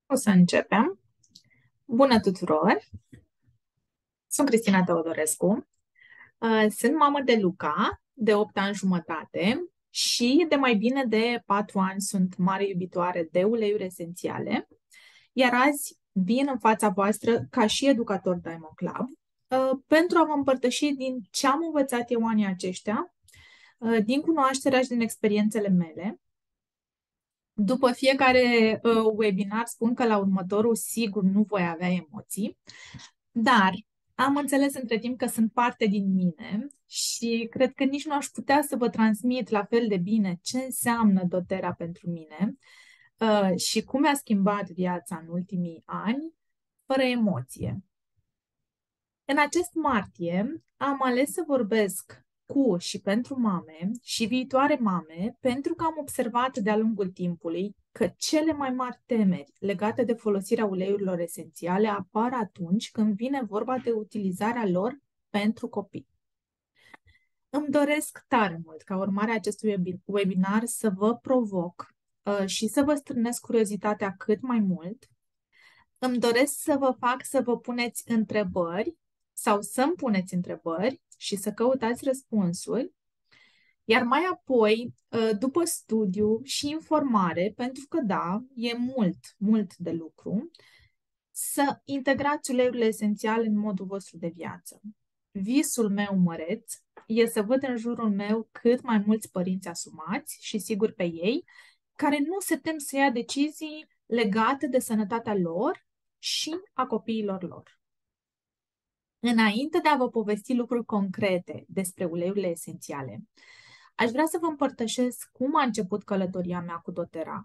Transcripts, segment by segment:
O să începem. Bună tuturor! Sunt Cristina Teodorescu. Sunt mamă de Luca, de 8 ani jumătate și de mai bine de 4 ani sunt mare iubitoare de uleiuri esențiale. Iar azi vin în fața voastră ca și educator Diamond Club pentru a vă împărtăși din ce am învățat eu anii aceștia, din cunoașterea și din experiențele mele. După fiecare webinar spun că la următorul sigur nu voi avea emoții, dar am înțeles între timp că sunt parte din mine și cred că nici nu aș putea să vă transmit la fel de bine ce înseamnă doTERRA pentru mine și cum mi-a schimbat viața în ultimii ani, fără emoție. În acest martie am ales să vorbesc cu și pentru mame și viitoare mame, pentru că am observat de-a lungul timpului că cele mai mari temeri legate de folosirea uleiurilor esențiale apar atunci când vine vorba de utilizarea lor pentru copii. Îmi doresc tare mult, ca urmare a acestui webinar, să vă provoc și să vă strânesc curiozitatea cât mai mult. Îmi doresc să vă fac să vă puneți întrebări sau să-mi puneți întrebări și să căutați răspunsuri, iar mai apoi, după studiu și informare, pentru că da, e mult, mult de lucru, să integrați uleiurile esențiale în modul vostru de viață. Visul meu măreț e să văd în jurul meu cât mai mulți părinți asumați și siguri pe ei, care nu se tem să ia decizii legate de sănătatea lor și a copiilor lor. Înainte de a vă povesti lucruri concrete despre uleiurile esențiale, aș vrea să vă împărtășesc cum a început călătoria mea cu doTERRA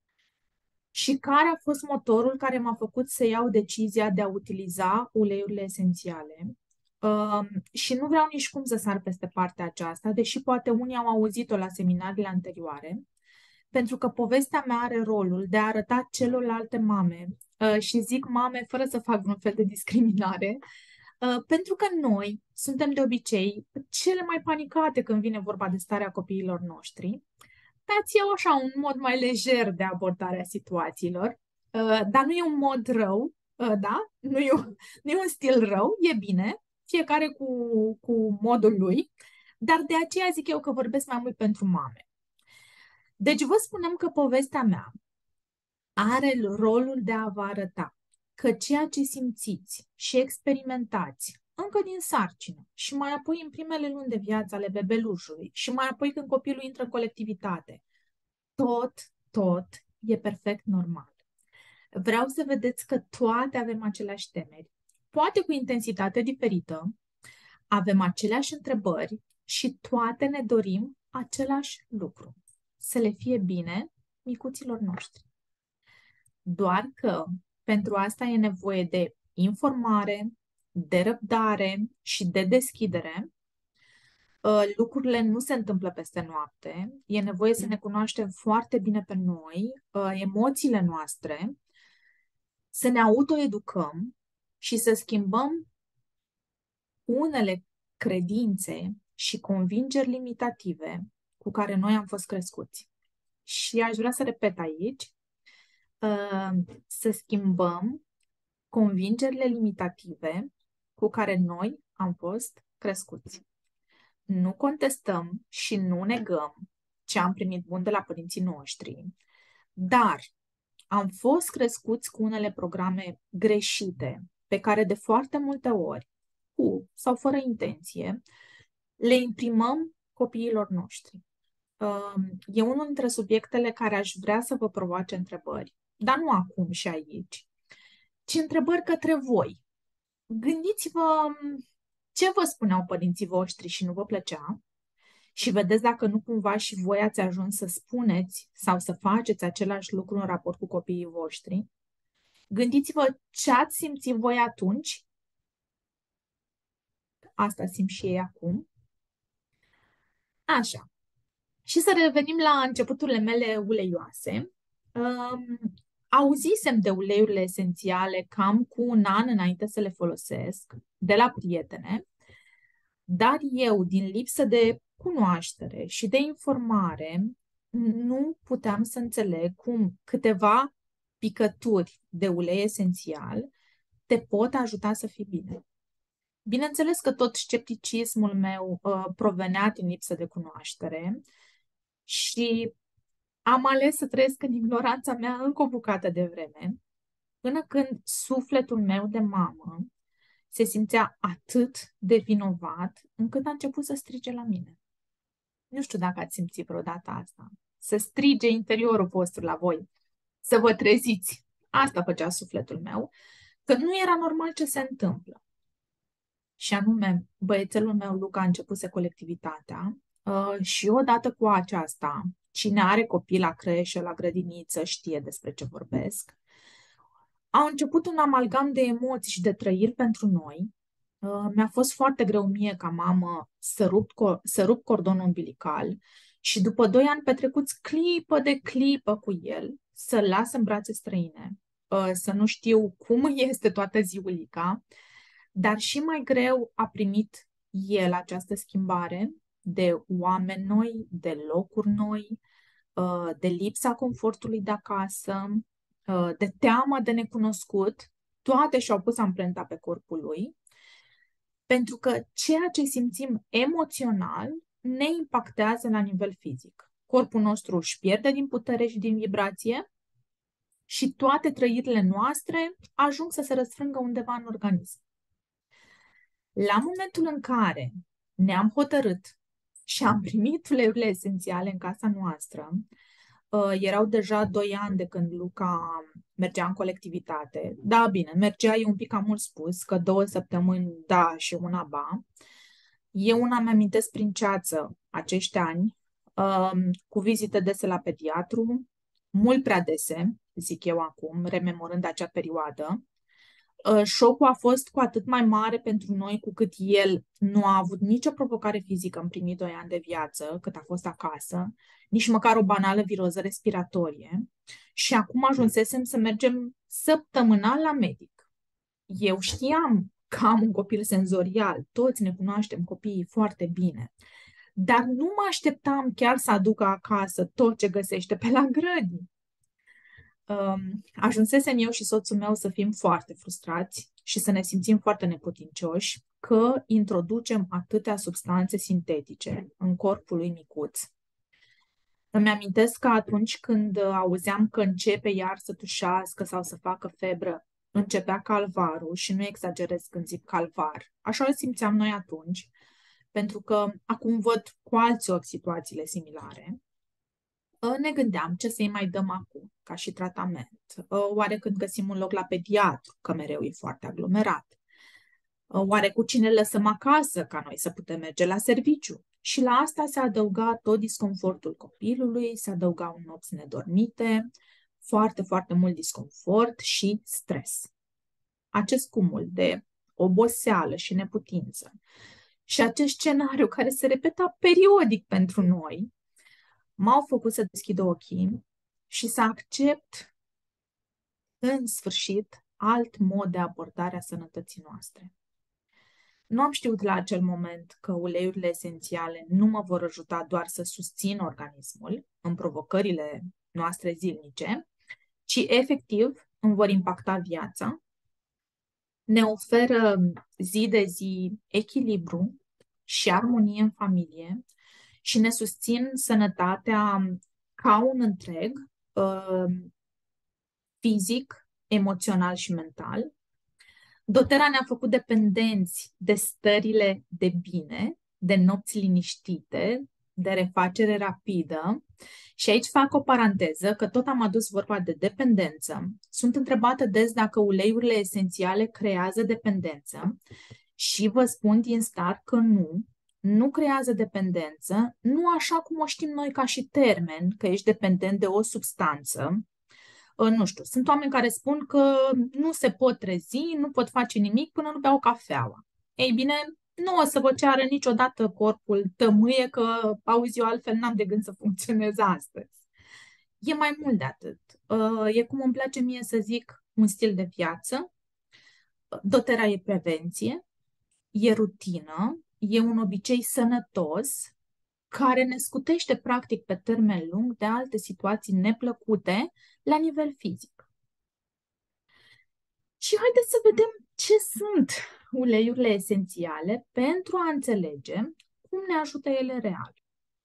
și care a fost motorul care m-a făcut să iau decizia de a utiliza uleiurile esențiale. Și nu vreau nici cum să sar peste partea aceasta, deși poate unii au auzit-o la seminariile anterioare, pentru că povestea mea are rolul de a arăta celorlalte mame, și zic mame fără să fac vreun fel de discriminare, pentru că noi suntem de obicei cele mai panicate când vine vorba de starea copiilor noștri. Dați eu așa un mod mai lejer de abordare a situațiilor, dar nu e un mod rău, da? Nu e un stil rău, e bine, fiecare cu modul lui, dar de aceea zic eu că vorbesc mai mult pentru mame. Deci vă spunem că povestea mea are rolul de a vă arăta că ceea ce simțiți și experimentați încă din sarcină și mai apoi în primele luni de viață ale bebelușului și mai apoi când copilul intră în colectivitate, tot e perfect normal. Vreau să vedeți că toate avem aceleași temeri, poate cu intensitate diferită, avem aceleași întrebări și toate ne dorim același lucru, să le fie bine micuților noștri. Doar că pentru asta e nevoie de informare, de răbdare și de deschidere. Lucrurile nu se întâmplă peste noapte. E nevoie să ne cunoaștem foarte bine pe noi, emoțiile noastre, să ne autoeducăm și să schimbăm unele credințe și convingeri limitative cu care noi am fost crescuți. Și aș vrea să repet aici, să schimbăm convingerile limitative cu care noi am fost crescuți. Nu contestăm și nu negăm ce am primit bun de la părinții noștri, dar am fost crescuți cu unele programe greșite, pe care de foarte multe ori, cu sau fără intenție, le imprimăm copiilor noștri. E unul dintre subiectele care aș vrea să vă provoace întrebări, dar nu acum și aici, ci întrebări către voi. Gândiți-vă ce vă spuneau părinții voștri și nu vă plăcea și vedeți dacă nu cumva și voi ați ajuns să spuneți sau să faceți același lucru în raport cu copiii voștri. Gândiți-vă ce ați simțit voi atunci. Asta simt și ei acum. Așa. Și să revenim la începuturile mele uleioase. Auzisem de uleiurile esențiale cam cu un an înainte să le folosesc, de la prietene, dar eu, din lipsă de cunoaștere și de informare, nu puteam să înțeleg cum câteva picături de ulei esențial te pot ajuta să fii bine. Bineînțeles că tot scepticismul meu provenea din lipsă de cunoaștere și am ales să trăiesc în ignoranța mea încă o bucată de vreme, până când sufletul meu de mamă se simțea atât de vinovat încât a început să strige la mine. Nu știu dacă ați simțit vreodată asta. Să strige interiorul vostru la voi, să vă treziți. Asta făcea sufletul meu, că nu era normal ce se întâmplă. Și anume, băiețelul meu, Luca, a începuse colectivitatea și odată cu aceasta, cine are copii la creșă, la grădiniță, știe despre ce vorbesc. A început un amalgam de emoții și de trăiri pentru noi. Mi-a fost foarte greu mie ca mamă să rup cordonul umbilical și după 2 ani petrecuți clipă de clipă cu el, să-l las în brațe străine, să nu știu cum este toată ziulica, dar și mai greu a primit el această schimbare de oameni noi, de locuri noi, de lipsa confortului de acasă, de teama de necunoscut. Toate și-au pus amprenta pe corpul lui, pentru că ceea ce simțim emoțional ne impactează la nivel fizic. Corpul nostru își pierde din putere și din vibrație și toate trăirile noastre ajung să se răsfrângă undeva în organism. La momentul în care ne-am hotărât și am primit uleiurile esențiale în casa noastră, erau deja 2 ani de când Luca mergea în colectivitate. Da, bine, mergea e un pic cam mult spus, că 2 săptămâni da și una ba. Eu una mi-amintesc prin ceață acești ani, cu vizite dese la pediatru, mult prea dese, zic eu acum, rememorând acea perioadă. Șocul a fost cu atât mai mare pentru noi cu cât el nu a avut nicio provocare fizică în primii 2 ani de viață, cât a fost acasă, nici măcar o banală viroză respiratorie și acum ajunsesem să mergem săptămânal la medic. Eu știam că am un copil senzorial, toți ne cunoaștem copiii foarte bine, dar nu mă așteptam chiar să aducă acasă tot ce găsește pe la grădini. Ajunsesem eu și soțul meu să fim foarte frustrați și să ne simțim foarte neputincioși că introducem atâtea substanțe sintetice în corpul lui micuț. Îmi amintesc că atunci când auzeam că începe iar să tușească sau să facă febră, începea calvarul și nu exagerez când zic calvar. Așa îl simțeam noi atunci, pentru că acum văd cu alți ochi situațiile similare. Ne gândeam ce să-i mai dăm acum, ca și tratament. Oare când găsim un loc la pediatru, că mereu e foarte aglomerat? Oare cu cine lăsăm acasă, ca noi să putem merge la serviciu? Și la asta se adăuga tot disconfortul copilului, se adăugau nopți nedormite, foarte, foarte mult disconfort și stres. Acest cumul de oboseală și neputință și acest scenariu care se repeta periodic pentru noi, m-au făcut să deschid ochii și să accept, în sfârșit, alt mod de abordare a sănătății noastre. Nu am știut la acel moment că uleiurile esențiale nu mă vor ajuta doar să susțin organismul în provocările noastre zilnice, ci efectiv îmi vor impacta viața, ne oferă zi de zi echilibru și armonie în familie și ne susțin sănătatea ca un întreg, fizic, emoțional și mental. doTERRA ne-a făcut dependenți de stările de bine, de nopți liniștite, de refacere rapidă. Și aici fac o paranteză, că tot am adus vorba de dependență. Sunt întrebată des dacă uleiurile esențiale creează dependență și vă spun din start că nu creează dependență, nu așa cum o știm noi ca și termen, că ești dependent de o substanță. Nu știu, sunt oameni care spun că nu se pot trezi, nu pot face nimic până nu beau cafeaua. Ei bine, nu o să vă ceară niciodată corpul tămâie că, auzi, eu altfel n-am de gând să funcționez astăzi. E mai mult de atât. E cum îmi place mie să zic un stil de viață. doTERRA e prevenție, e rutină, e un obicei sănătos care ne scutește practic pe termen lung de alte situații neplăcute la nivel fizic. Și haideți să vedem ce sunt uleiurile esențiale pentru a înțelege cum ne ajută ele real.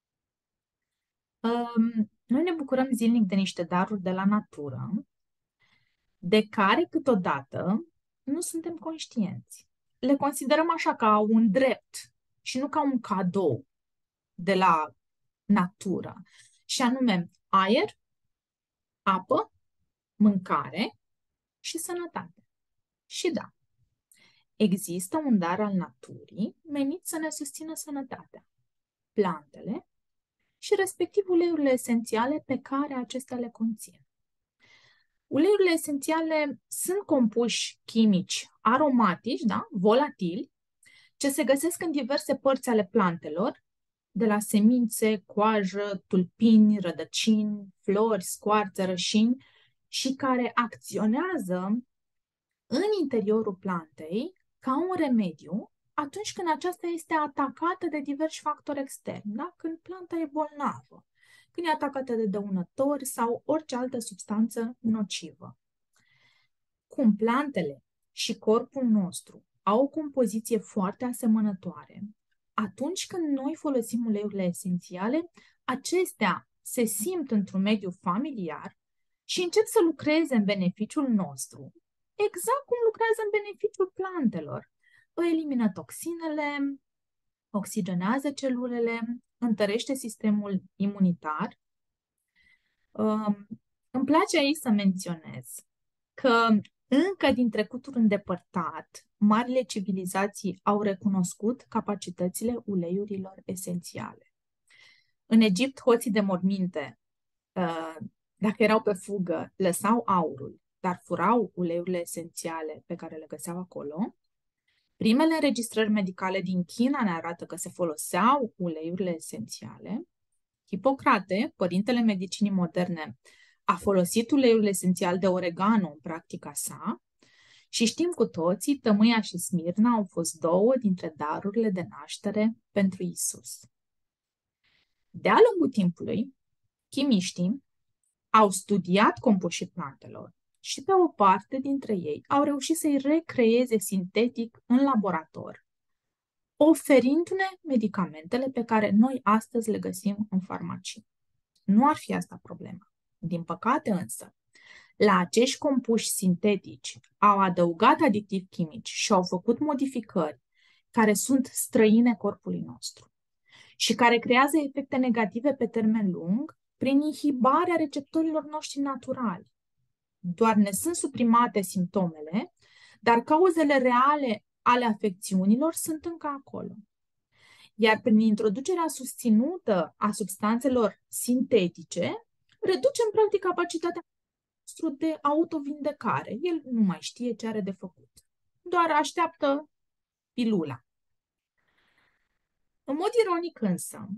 Noi ne bucurăm zilnic de niște daruri de la natură, de care câteodată nu suntem conștienți. Le considerăm așa ca un drept și nu ca un cadou de la natură. Și anume aer, apă, mâncare și sănătate. Și da, există un dar al naturii menit să ne susțină sănătatea. Plantele și respectiv uleiurile esențiale pe care acestea le conțin. Uleiurile esențiale sunt compuși chimici aromatici, da? Volatili, ce se găsesc în diverse părți ale plantelor, de la semințe, coajă, tulpini, rădăcini, flori, scoarțe, rășini, și care acționează în interiorul plantei ca un remediu atunci când aceasta este atacată de diversi factori externi, da? Când planta e bolnavă, când e atacată de dăunători sau orice altă substanță nocivă. Cum plantele și corpul nostru au o compoziție foarte asemănătoare, atunci când noi folosim uleiurile esențiale, acestea se simt într-un mediu familiar și încep să lucreze în beneficiul nostru, exact cum lucrează în beneficiul plantelor. Elimină toxinele, oxigenează celulele, întărește sistemul imunitar. Îmi place aici să menționez că încă din trecutul îndepărtat, marile civilizații au recunoscut capacitățile uleiurilor esențiale. În Egipt, hoții de morminte, dacă erau pe fugă, lăsau aurul, dar furau uleiurile esențiale pe care le găseau acolo. Primele înregistrări medicale din China ne arată că se foloseau uleiurile esențiale. Hipocrate, părintele medicinii moderne, a folosit uleiul esențial de oregano în practica sa și știm cu toții, tămâia și smirna au fost două dintre darurile de naștere pentru Isus. De-a lungul timpului, chimiștii au studiat compușii plantelor și pe o parte dintre ei au reușit să-i recreeze sintetic în laborator, oferindu-ne medicamentele pe care noi astăzi le găsim în farmacii. Nu ar fi asta problema. Din păcate însă, la acești compuși sintetici au adăugat aditivi chimici și au făcut modificări care sunt străine corpului nostru și care creează efecte negative pe termen lung prin inhibarea receptorilor noștri naturali. Doar ne sunt suprimate simptomele, dar cauzele reale ale afecțiunilor sunt încă acolo. Iar prin introducerea susținută a substanțelor sintetice, reducem practic capacitatea noastră de autovindecare. El nu mai știe ce are de făcut. Doar așteaptă pilula. În mod ironic însă,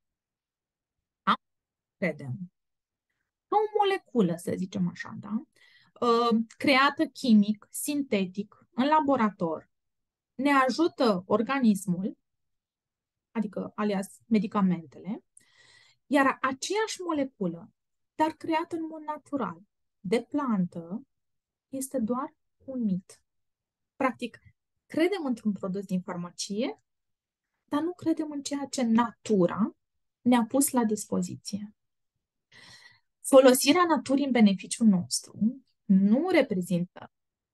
credem că o moleculă, să zicem așa, da? Creată chimic, sintetic, în laborator, ne ajută organismul, adică alias medicamentele, iar aceeași moleculă, dar creată în mod natural, de plantă, este doar un mit. Practic, credem într-un produs din farmacie, dar nu credem în ceea ce natura ne-a pus la dispoziție. Folosirea naturii în beneficiul nostru nu reprezintă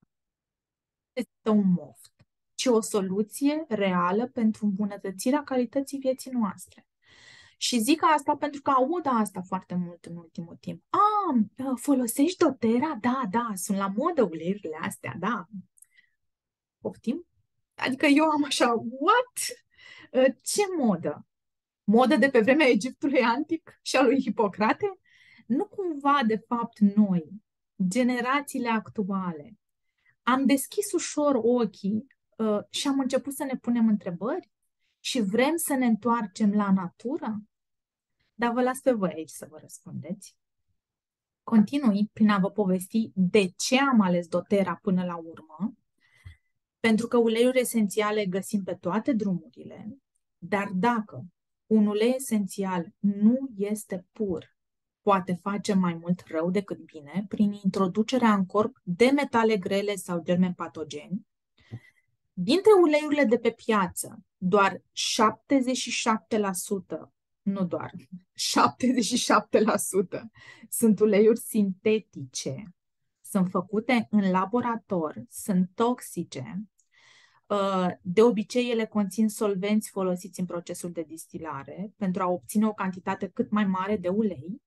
un moft, ci o soluție reală pentru îmbunătățirea calității vieții noastre. Și zic asta pentru că aud asta foarte mult în ultimul timp. Folosești doTERRA? Da, da, sunt la modă uleiurile astea, da. Poftim? Adică eu am așa, what? Ce modă? Modă de pe vremea Egiptului antic și a lui Hipocrate? Nu cumva, de fapt, noi, generațiile actuale, am deschis ușor ochii și am început să ne punem întrebări și vrem să ne întoarcem la natură? Dar vă las pe voi aici să vă răspundeți. Continui prin a vă povesti de ce am ales doTERRA până la urmă, pentru că uleiuri esențiale găsim pe toate drumurile, dar dacă un ulei esențial nu este pur, poate face mai mult rău decât bine prin introducerea în corp de metale grele sau germeni patogeni. Dintre uleiurile de pe piață, doar 77%, nu doar, 77% sunt uleiuri sintetice, sunt făcute în laborator, sunt toxice. De obicei, ele conțin solvenți folosiți în procesul de distilare pentru a obține o cantitate cât mai mare de ulei.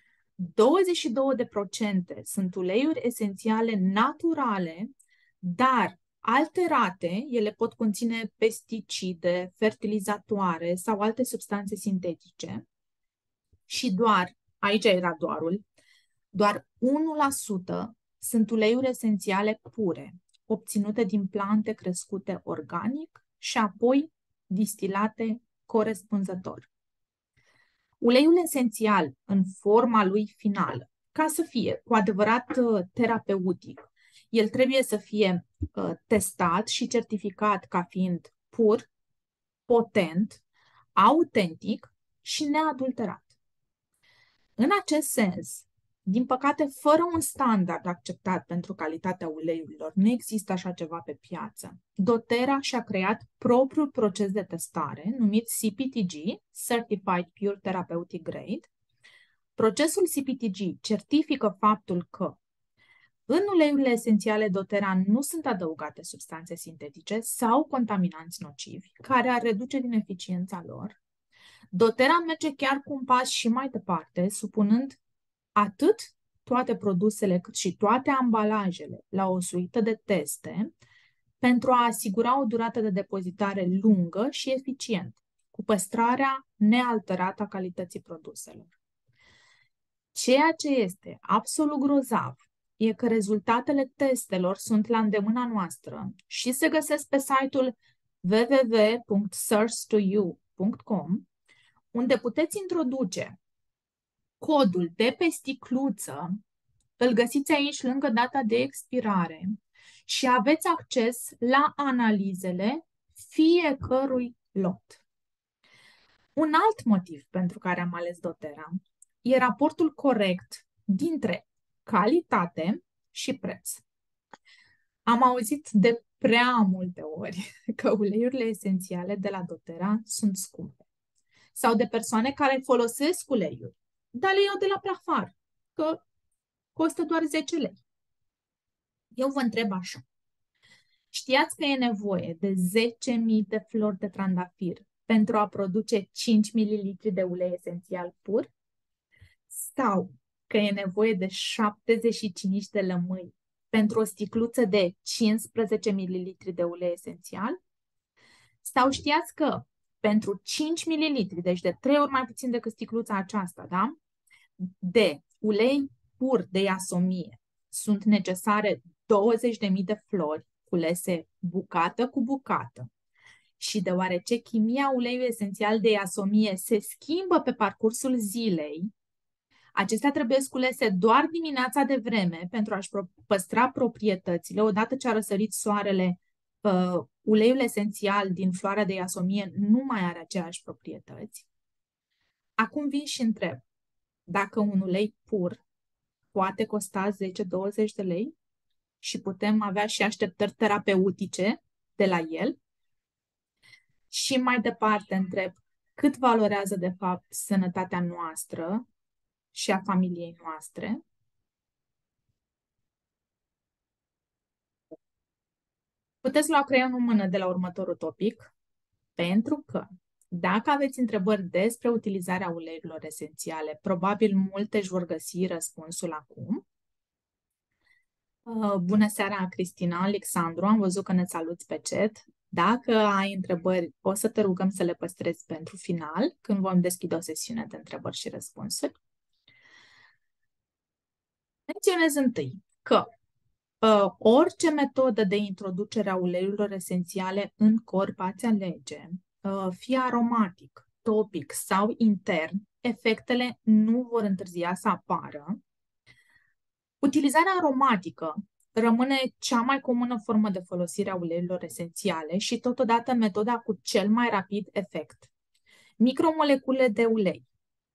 22% sunt uleiuri esențiale naturale, dar alterate, ele pot conține pesticide, fertilizatoare sau alte substanțe sintetice. Și aici era doar 1% sunt uleiuri esențiale pure, obținute din plante crescute organic și apoi distilate corespunzător. Uleiul esențial în forma lui finală, ca să fie cu adevărat terapeutic, el trebuie să fie testat și certificat ca fiind pur, potent, autentic și neadulterat. În acest sens, din păcate, fără un standard acceptat pentru calitatea uleiurilor, nu există așa ceva pe piață. doTERRA și-a creat propriul proces de testare, numit CPTG, Certified Pure Therapeutic Grade. Procesul CPTG certifică faptul că în uleiurile esențiale doTERRA nu sunt adăugate substanțe sintetice sau contaminanți nocivi, care ar reduce din eficiența lor. doTERRA merge chiar cu un pas și mai departe, supunând atât toate produsele cât și toate ambalajele la o suită de teste pentru a asigura o durată de depozitare lungă și eficientă, cu păstrarea nealterată a calității produselor. Ceea ce este absolut grozav e că rezultatele testelor sunt la îndemâna noastră și se găsesc pe site-ul www.source2you.com, unde puteți introduce codul de pe sticluță, îl găsiți aici lângă data de expirare și aveți acces la analizele fiecărui lot. Un alt motiv pentru care am ales doTERRA e raportul corect dintre calitate și preț. Am auzit de prea multe ori că uleiurile esențiale de la doTERRA sunt scumpe. Sau de persoane care folosesc uleiuri, dar le iau de la prafar, că costă doar 10 lei. Eu vă întreb așa. Știați că e nevoie de 10.000 de flori de trandafir pentru a produce 5 ml de ulei esențial pur? Sau că e nevoie de 75 de lămâi pentru o sticluță de 15 ml de ulei esențial? Sau știați că pentru 5 ml, deci de 3 ori mai puțin decât sticluța aceasta, da? De ulei pur de iasomie sunt necesare 20.000 de flori culese bucată cu bucată. Și deoarece chimia uleiului esențial de iasomie se schimbă pe parcursul zilei, acestea trebuie culese doar dimineața de vreme pentru a-și păstra proprietățile. Odată ce a răsărit soarele, uleiul esențial din floarea de iasomie nu mai are aceeași proprietăți. Acum vin și întreb, dacă un ulei pur poate costa 10-20 de lei și putem avea și așteptări terapeutice de la el? Și mai departe întreb, cât valorează de fapt sănătatea noastră și a familiei noastre? Puteți lua creionul în mână de la următorul topic, pentru că dacă aveți întrebări despre utilizarea uleiurilor esențiale, probabil multe își vor găsi răspunsul acum. Bună seara, Cristina, Alexandru, am văzut că ne saluți pe chat. Dacă ai întrebări, o să te rugăm să le păstrezi pentru final, când vom deschide o sesiune de întrebări și răspunsuri. Menționez întâi că orice metodă de introducere a uleiurilor esențiale în corp ați alege, fie aromatic, topic sau intern, efectele nu vor întârzia să apară. Utilizarea aromatică rămâne cea mai comună formă de folosire a uleiurilor esențiale și totodată metoda cu cel mai rapid efect. Micromolecule de ulei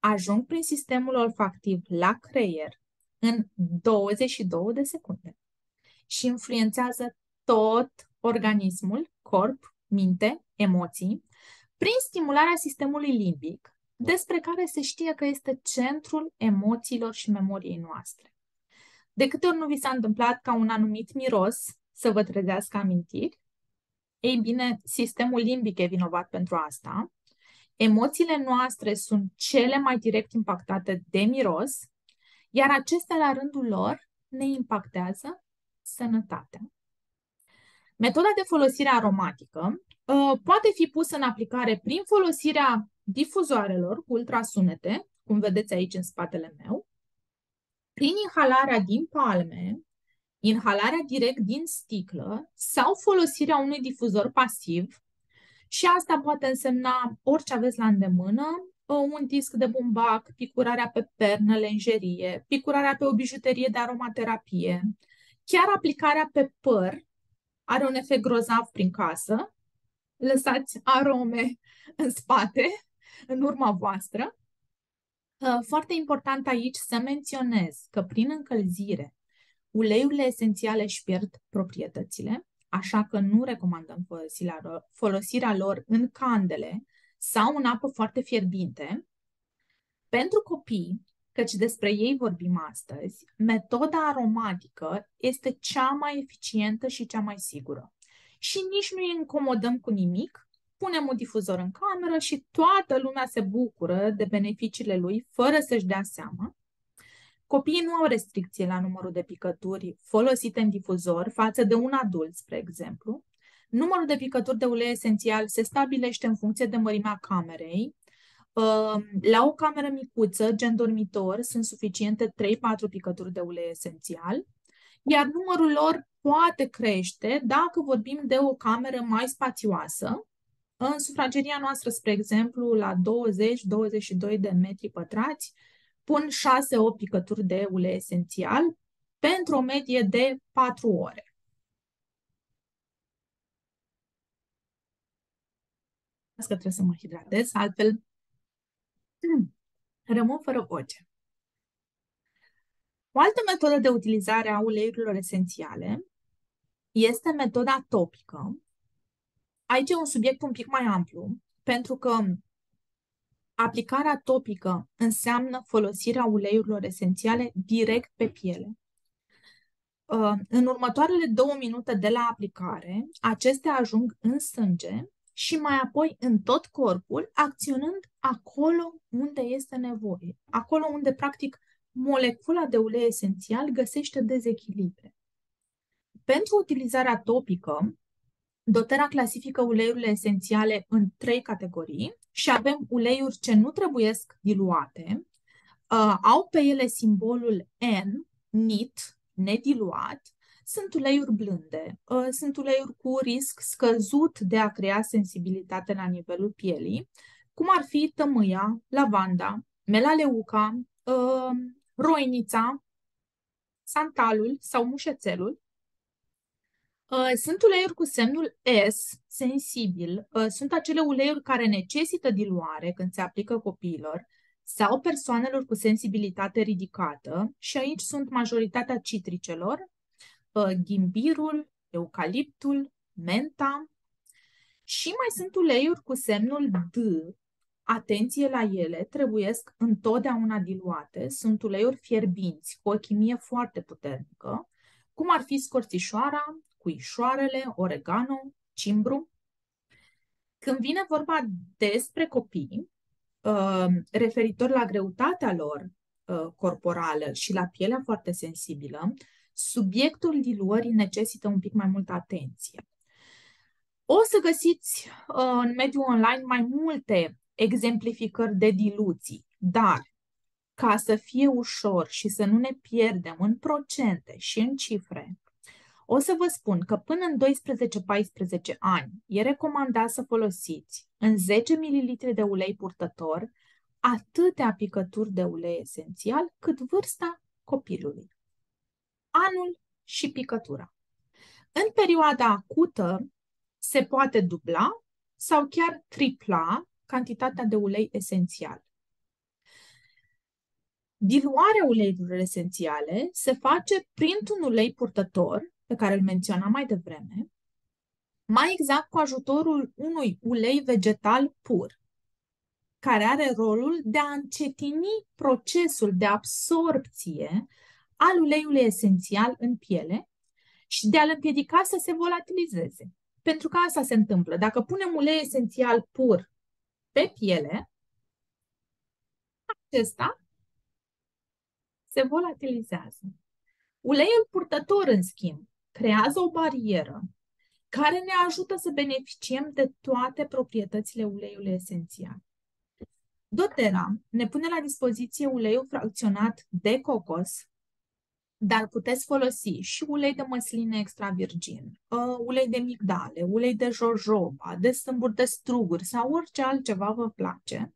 ajung prin sistemul olfactiv la creier în 22 de secunde și influențează tot organismul, corp, minte, emoții, prin stimularea sistemului limbic, despre care se știe că este centrul emoțiilor și memoriei noastre. De câte ori nu vi s-a întâmplat ca un anumit miros să vă trezească amintiri? Ei bine, sistemul limbic e vinovat pentru asta. Emoțiile noastre sunt cele mai direct impactate de miros, iar acestea, la rândul lor, ne impactează sănătatea. Metoda de folosire aromatică poate fi pusă în aplicare prin folosirea difuzoarelor cu ultrasunete, cum vedeți aici în spatele meu, prin inhalarea din palme, inhalarea direct din sticlă sau folosirea unui difuzor pasiv. Și asta poate însemna orice aveți la îndemână, un disc de bumbac, picurarea pe pernă, lenjerie, picurarea pe o bijuterie de aromaterapie, chiar aplicarea pe păr are un efect grozav prin casă. Lăsați arome în spate, în urma voastră. Foarte important aici să menționez că prin încălzire uleiurile esențiale își pierd proprietățile, așa că nu recomandăm folosirea lor în candele sau în apă foarte fierbinte. Pentru copii, căci despre ei vorbim astăzi, metoda aromatică este cea mai eficientă și cea mai sigură. Și nici nu îi incomodăm cu nimic, punem un difuzor în cameră și toată lumea se bucură de beneficiile lui fără să-și dea seama. Copiii nu au restricție la numărul de picături folosite în difuzor față de un adult, spre exemplu. Numărul de picături de ulei esențial se stabilește în funcție de mărimea camerei. La o cameră micuță, gen dormitor, sunt suficiente 3-4 picături de ulei esențial, iar numărul lor poate crește dacă vorbim de o cameră mai spațioasă. În sufrageria noastră, spre exemplu, la 20-22 de metri pătrați, pun 6-8 picături de ulei esențial pentru o medie de 4 ore. Că trebuie să mă hidratez, altfel rămân fără voce. O altă metodă de utilizare a uleiurilor esențiale este metoda topică. Aici e un subiect un pic mai amplu, pentru că aplicarea topică înseamnă folosirea uleiurilor esențiale direct pe piele. În următoarele 2 minute de la aplicare, acestea ajung în sânge și mai apoi în tot corpul, acționând acolo unde este nevoie, acolo unde, practic, molecula de ulei esențial găsește dezechilibre. Pentru utilizarea topică, doTERRA clasifică uleiurile esențiale în 3 categorii și avem uleiuri ce nu trebuiesc diluate, au pe ele simbolul N, NIT, nediluat, sunt uleiuri blânde, sunt uleiuri cu risc scăzut de a crea sensibilitate la nivelul pielii, cum ar fi tămâia, lavanda, melaleuca, roinița, santalul sau mușețelul. Sunt uleiuri cu semnul S, sensibil. Sunt acele uleiuri care necesită diluare când se aplică copiilor sau persoanelor cu sensibilitate ridicată și aici sunt majoritatea citricelor, ghimbirul, eucaliptul, menta și mai sunt uleiuri cu semnul D. Atenție la ele, trebuiesc întotdeauna diluate. Sunt uleiuri fierbinți cu o chimie foarte puternică, cum ar fi scorțișoara, cuișoarele, oregano, cimbru. Când vine vorba despre copii, referitor la greutatea lor corporală și la pielea foarte sensibilă, subiectul diluării necesită un pic mai multă atenție. O să găsiți în mediul online mai multe exemplificări de diluții, dar ca să fie ușor și să nu ne pierdem în procente și în cifre, o să vă spun că până în 12-14 ani e recomandat să folosiți în 10 ml de ulei purtător atâtea picături de ulei esențial cât vârsta copilului. Anul și picătura. În perioada acută se poate dubla sau chiar tripla cantitatea de ulei esențial. Diluarea uleiurilor esențiale se face printr-un ulei purtător, pe care îl menționam mai devreme, mai exact cu ajutorul unui ulei vegetal pur, care are rolul de a încetini procesul de absorpție al uleiului esențial în piele și de a-l împiedica să se volatilizeze. Pentru că asta se întâmplă. Dacă punem ulei esențial pur pe piele, acesta se volatilizează. Uleiul purtător, în schimb, creează o barieră care ne ajută să beneficiem de toate proprietățile uleiului esențial. doTERRA ne pune la dispoziție uleiul fracționat de cocos, dar puteți folosi și ulei de măsline extra virgin, ulei de migdale, ulei de jojoba, de stâmburi de struguri sau orice altceva vă place.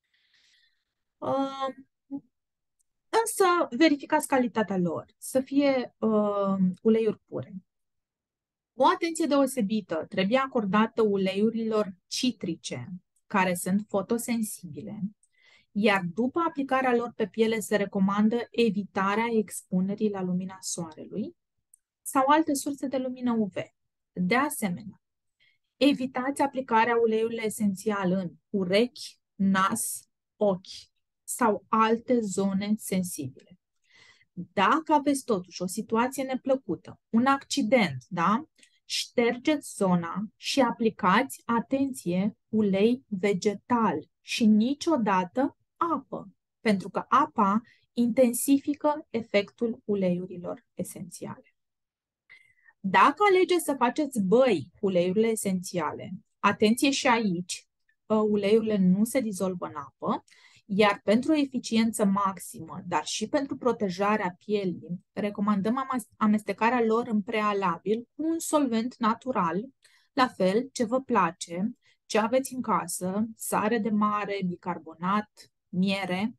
Însă verificați calitatea lor, să fie uleiuri pure. O atenție deosebită trebuie acordată uleiurilor citrice, care sunt fotosensibile, iar după aplicarea lor pe piele se recomandă evitarea expunerii la lumina soarelui sau alte surse de lumină UV. De asemenea, evitați aplicarea uleiului esențial în urechi, nas, ochi sau alte zone sensibile. Dacă aveți totuși o situație neplăcută, un accident, da? Ștergeți zona și aplicați, atenție, ulei vegetal și niciodată apă, pentru că apa intensifică efectul uleiurilor esențiale. Dacă alegeți să faceți băi cu uleiurile esențiale, atenție și aici, uleiurile nu se dizolvă în apă, iar pentru o eficiență maximă, dar și pentru protejarea pielii, recomandăm amestecarea lor în prealabil cu un solvent natural, la fel ce vă place, ce aveți în casă, sare de mare, bicarbonat, miere.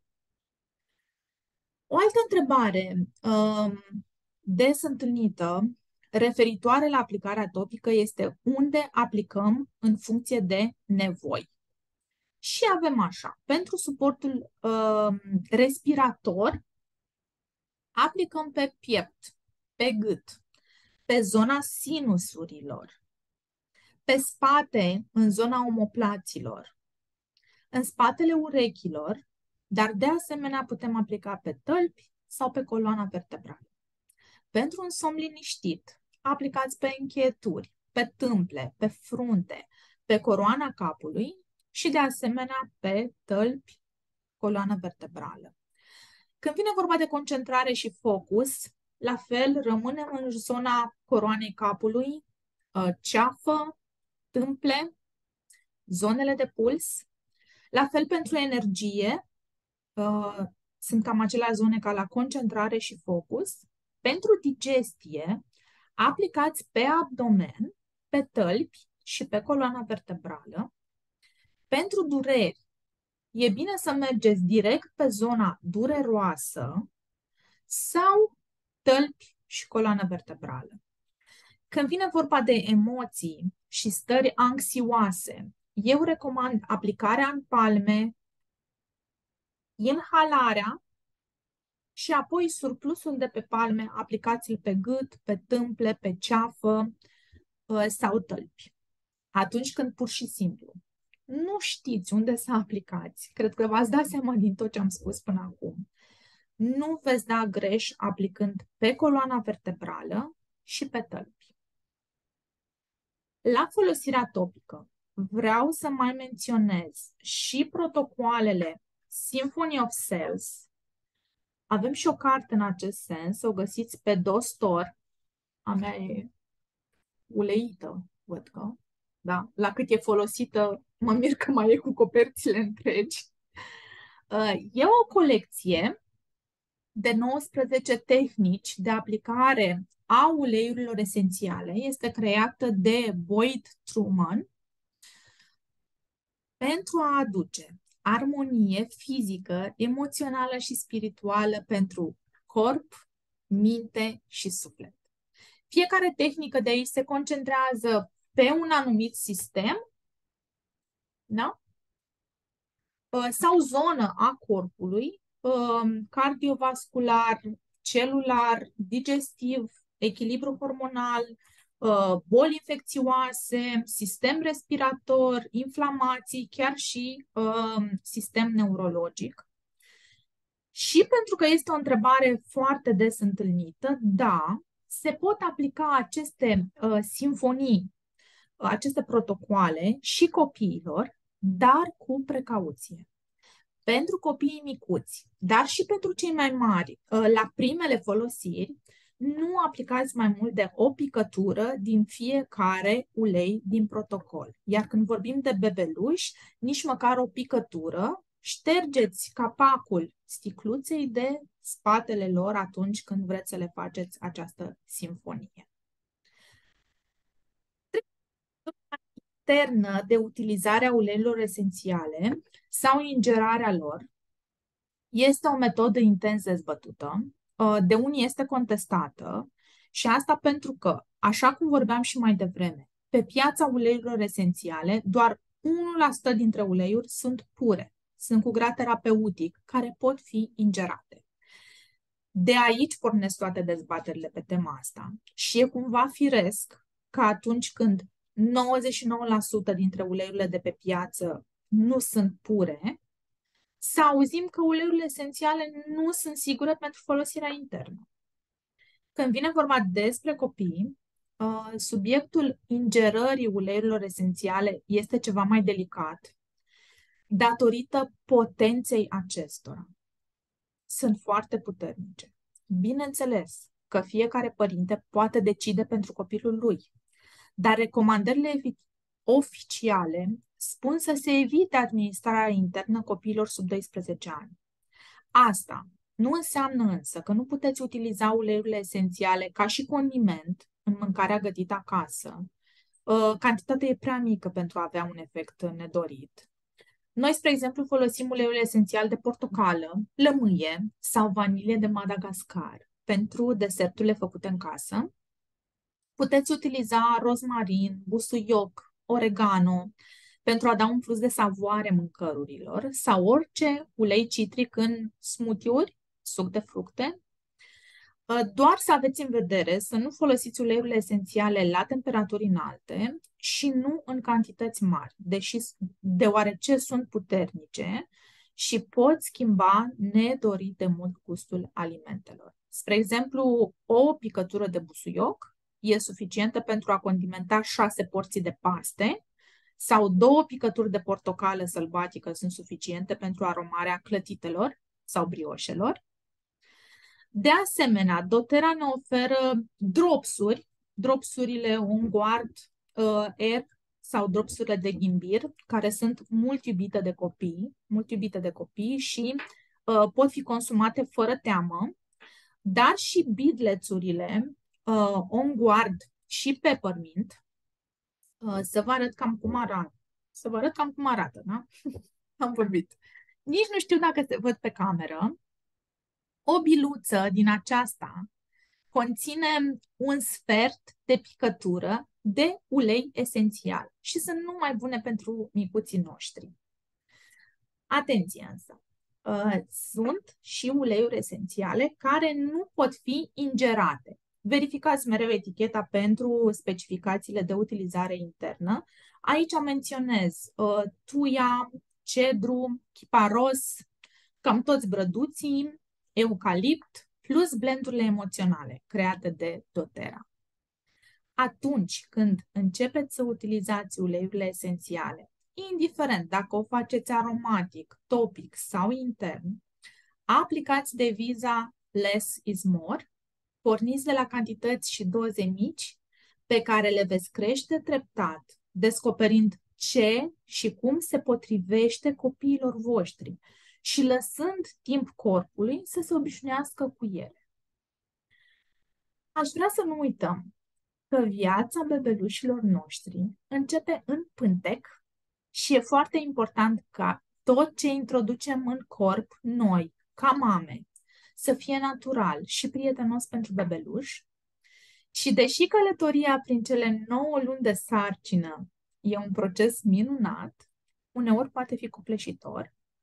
O altă întrebare des întâlnită referitoare la aplicarea topică este unde aplicăm în funcție de nevoi. Și avem așa, pentru suportul respirator, aplicăm pe piept, pe gât, pe zona sinusurilor, pe spate, în zona omoplaților, în spatele urechilor, dar de asemenea putem aplica pe tălpi sau pe coloana vertebrală. Pentru un somn liniștit, aplicați pe încheieturi, pe tâmple, pe frunte, pe coroana capului și de asemenea pe tălpi, coloană vertebrală. Când vine vorba de concentrare și focus, la fel rămânem în zona coroanei capului, ceafă, tâmple, zonele de puls. La fel pentru energie, sunt cam aceleași zone ca la concentrare și focus. Pentru digestie, aplicați pe abdomen, pe tălpi și pe coloana vertebrală. Pentru dureri, e bine să mergeți direct pe zona dureroasă sau tălpi și coloană vertebrală. Când vine vorba de emoții și stări anxioase, eu recomand aplicarea în palme, inhalarea și apoi surplusul de pe palme aplicați-l pe gât, pe tâmple, pe ceafă sau tălpi. Atunci când pur și simplu nu știți unde să aplicați, cred că v-ați dat seama din tot ce am spus până acum, nu veți da greș aplicând pe coloana vertebrală și pe tălpi. La folosirea topică, vreau să mai menționez și protocoalele Symphony of Cells. Avem și o carte în acest sens, o găsiți pe DoStore. A mea e uleită, văd că. Da, la cât e folosită, mă mir că mai e cu coperțile întregi. E o colecție de 19 tehnici de aplicare a uleiurilor esențiale. Este creată de Boyd Truman pentru a aduce armonie fizică, emoțională și spirituală pentru corp, minte și suflet. Fiecare tehnică de aici se concentrează pe un anumit sistem, da? Sau zonă a corpului cardiovascular, celular, digestiv, echilibru hormonal, boli infecțioase, sistem respirator, inflamații, chiar și sistem neurologic. Și pentru că este o întrebare foarte des întâlnită, da, se pot aplica aceste simfonii, aceste protocoale și copiilor, dar cu precauție. Pentru copiii micuți, dar și pentru cei mai mari, la primele folosiri, nu aplicați mai mult de o picătură din fiecare ulei din protocol. Iar când vorbim de bebeluși, nici măcar o picătură, ștergeți capacul sticluței de spatele lor atunci când vreți să le faceți această simfonie. Internă de utilizarea uleiurilor esențiale sau ingerarea lor este o metodă intens dezbătută, de unii este contestată și asta pentru că, așa cum vorbeam și mai devreme, pe piața uleiurilor esențiale, doar 1% dintre uleiuri sunt pure, sunt cu grad terapeutic, care pot fi ingerate. De aici pornesc toate dezbaterile pe tema asta și e cumva firesc că atunci când 99% dintre uleiurile de pe piață nu sunt pure, să auzim că uleiurile esențiale nu sunt sigure pentru folosirea internă. Când vine vorba despre copii, subiectul ingerării uleiurilor esențiale este ceva mai delicat, datorită potenței acestora. Sunt foarte puternice. Bineînțeles că fiecare părinte poate decide pentru copilul lui, dar recomandările oficiale spun să se evite administrarea internă copiilor sub 12 ani. Asta nu înseamnă însă că nu puteți utiliza uleiurile esențiale ca și condiment în mâncarea gătită acasă. Cantitatea e prea mică pentru a avea un efect nedorit. Noi, spre exemplu, folosim uleiul esențial de portocală, lămâie sau vanilie de Madagascar pentru deserturile făcute în casă. Puteți utiliza rozmarin, busuioc, oregano pentru a da un plus de savoare mâncărurilor sau orice ulei citric în smoothie-uri, suc de fructe. Doar să aveți în vedere să nu folosiți uleiurile esențiale la temperaturi înalte și nu în cantități mari, deoarece sunt puternice și pot schimba nedorit de mult gustul alimentelor. Spre exemplu, o picătură de busuioc e suficientă pentru a condimenta 6 porții de paste sau 2 picături de portocală sălbatică sunt suficiente pentru aromarea clătitelor sau brioșelor. De asemenea, doTERRA ne oferă dropsuri, dropsurile On Guard Air sau dropsurile de ghimbir, care sunt mult iubite de copii și pot fi consumate fără teamă, dar și bidlețurile On Guard și Peppermint. Să vă arăt cam cum arată. Să vă arăt cam cum arată, da? Am vorbit. Nici nu știu dacă se văd pe cameră. O biluță din aceasta conține un sfert de picătură de ulei esențial și sunt numai bune pentru micuții noștri. Atenție însă! Sunt și uleiuri esențiale care nu pot fi ingerate. Verificați mereu eticheta pentru specificațiile de utilizare internă. Aici menționez tuia, cedru, chiparos, cam toți brăduții, eucalipt, plus blendurile emoționale create de doTERRA. Atunci când începeți să utilizați uleiurile esențiale, indiferent dacă o faceți aromatic, topic sau intern, aplicați deviza less is more, porniți de la cantități și doze mici pe care le veți crește treptat, descoperind ce și cum se potrivește copiilor voștri și lăsând timp corpului să se obișnuiască cu ele. Aș vrea să nu uităm că viața bebelușilor noștri începe în pântec și e foarte important ca tot ce introducem în corp noi, ca mame, să fie natural și prietenos pentru bebeluș. Și deși călătoria prin cele 9 luni de sarcină e un proces minunat, uneori poate fi copleșitor,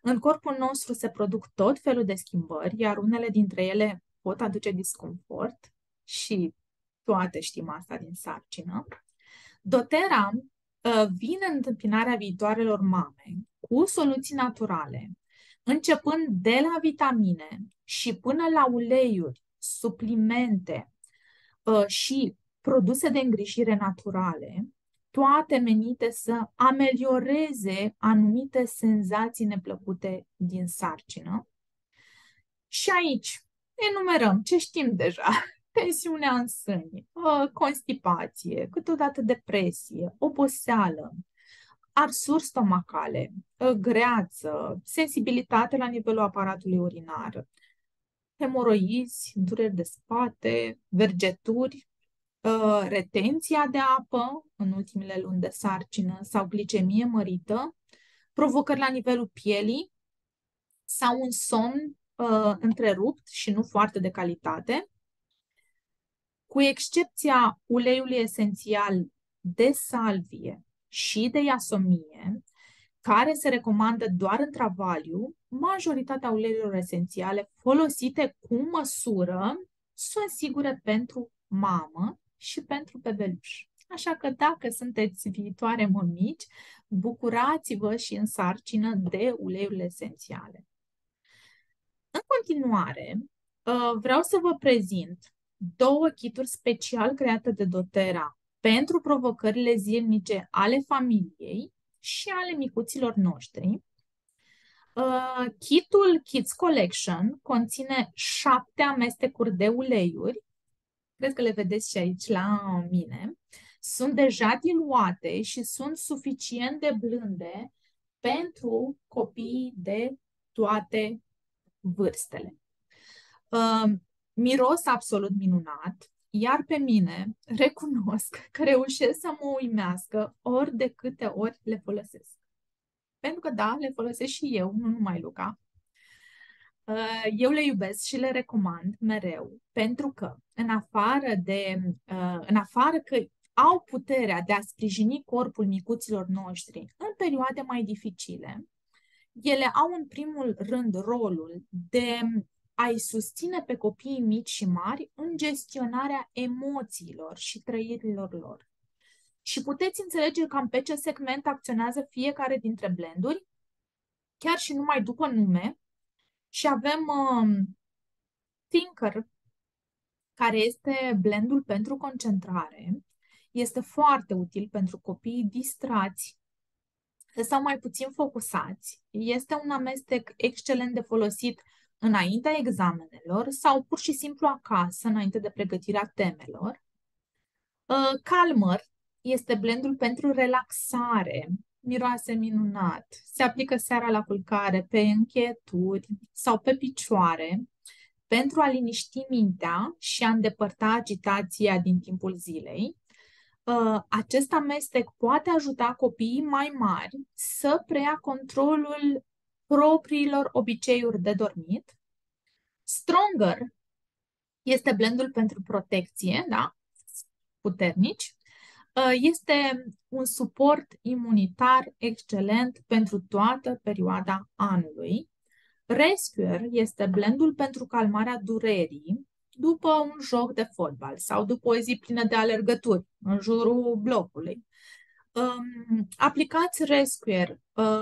În corpul nostru se produc tot felul de schimbări, iar unele dintre ele pot aduce disconfort și toate știm asta din sarcină. doTERRA vine în întâmpinarea viitoarelor mame cu soluții naturale, începând de la vitamine și până la uleiuri, suplimente și produse de îngrijire naturale, toate menite să amelioreze anumite senzații neplăcute din sarcină. Și aici enumerăm ce știm deja. Tensiunea în sâni, constipație, câteodată depresie, oboseală, arsuri stomacale, greață, sensibilitate la nivelul aparatului urinar, hemoroizi, dureri de spate, vergeturi, retenția de apă în ultimele luni de sarcină sau glicemie mărită, provocări la nivelul pielii sau un somn întrerupt și nu foarte de calitate, cu excepția uleiului esențial de salvie și de iasomie, care se recomandă doar în travaliu, majoritatea uleiurilor esențiale folosite cu măsură sunt sigure pentru mamă și pentru bebeluș. Așa că dacă sunteți viitoare mămici, bucurați-vă și în sarcină de uleiurile esențiale. În continuare, vreau să vă prezint două kituri special create de doTERRA pentru provocările zilnice ale familiei și ale micuților noștri. Kitul Kids Collection conține 7 amestecuri de uleiuri. Cred că le vedeți și aici la mine. Sunt deja diluate și sunt suficient de blânde pentru copiii de toate vârstele. Miros absolut minunat, iar pe mine recunosc că reușesc să mă uimească ori de câte ori le folosesc. Pentru că da, le folosesc și eu, nu numai Luca. Eu le iubesc și le recomand mereu, pentru că în afară că au puterea de a sprijini corpul micuților noștri în perioade mai dificile, ele au în primul rând rolul de a-i susține pe copiii mici și mari în gestionarea emoțiilor și trăirilor lor. Și puteți înțelege cam pe ce segment acționează fiecare dintre blenduri, chiar și numai după nume. Și avem Thinker, care este blendul pentru concentrare. Este foarte util pentru copiii distrați sau mai puțin focusați. Este un amestec excelent de folosit înaintea examenelor sau pur și simplu acasă, înainte de pregătirea temelor. Calmer este blendul pentru relaxare. Miroase minunat. Se aplică seara la culcare, pe încheieturi sau pe picioare pentru a liniști mintea și a îndepărta agitația din timpul zilei. Acest amestec poate ajuta copiii mai mari să preia controlul propriilor obiceiuri de dormit. Stronger este blendul pentru protecție, da? Puternici. Este un suport imunitar excelent pentru toată perioada anului. Rescuer este blendul pentru calmarea durerii după un joc de fotbal sau după o zi plină de alergături în jurul blocului. Aplicați Rescuer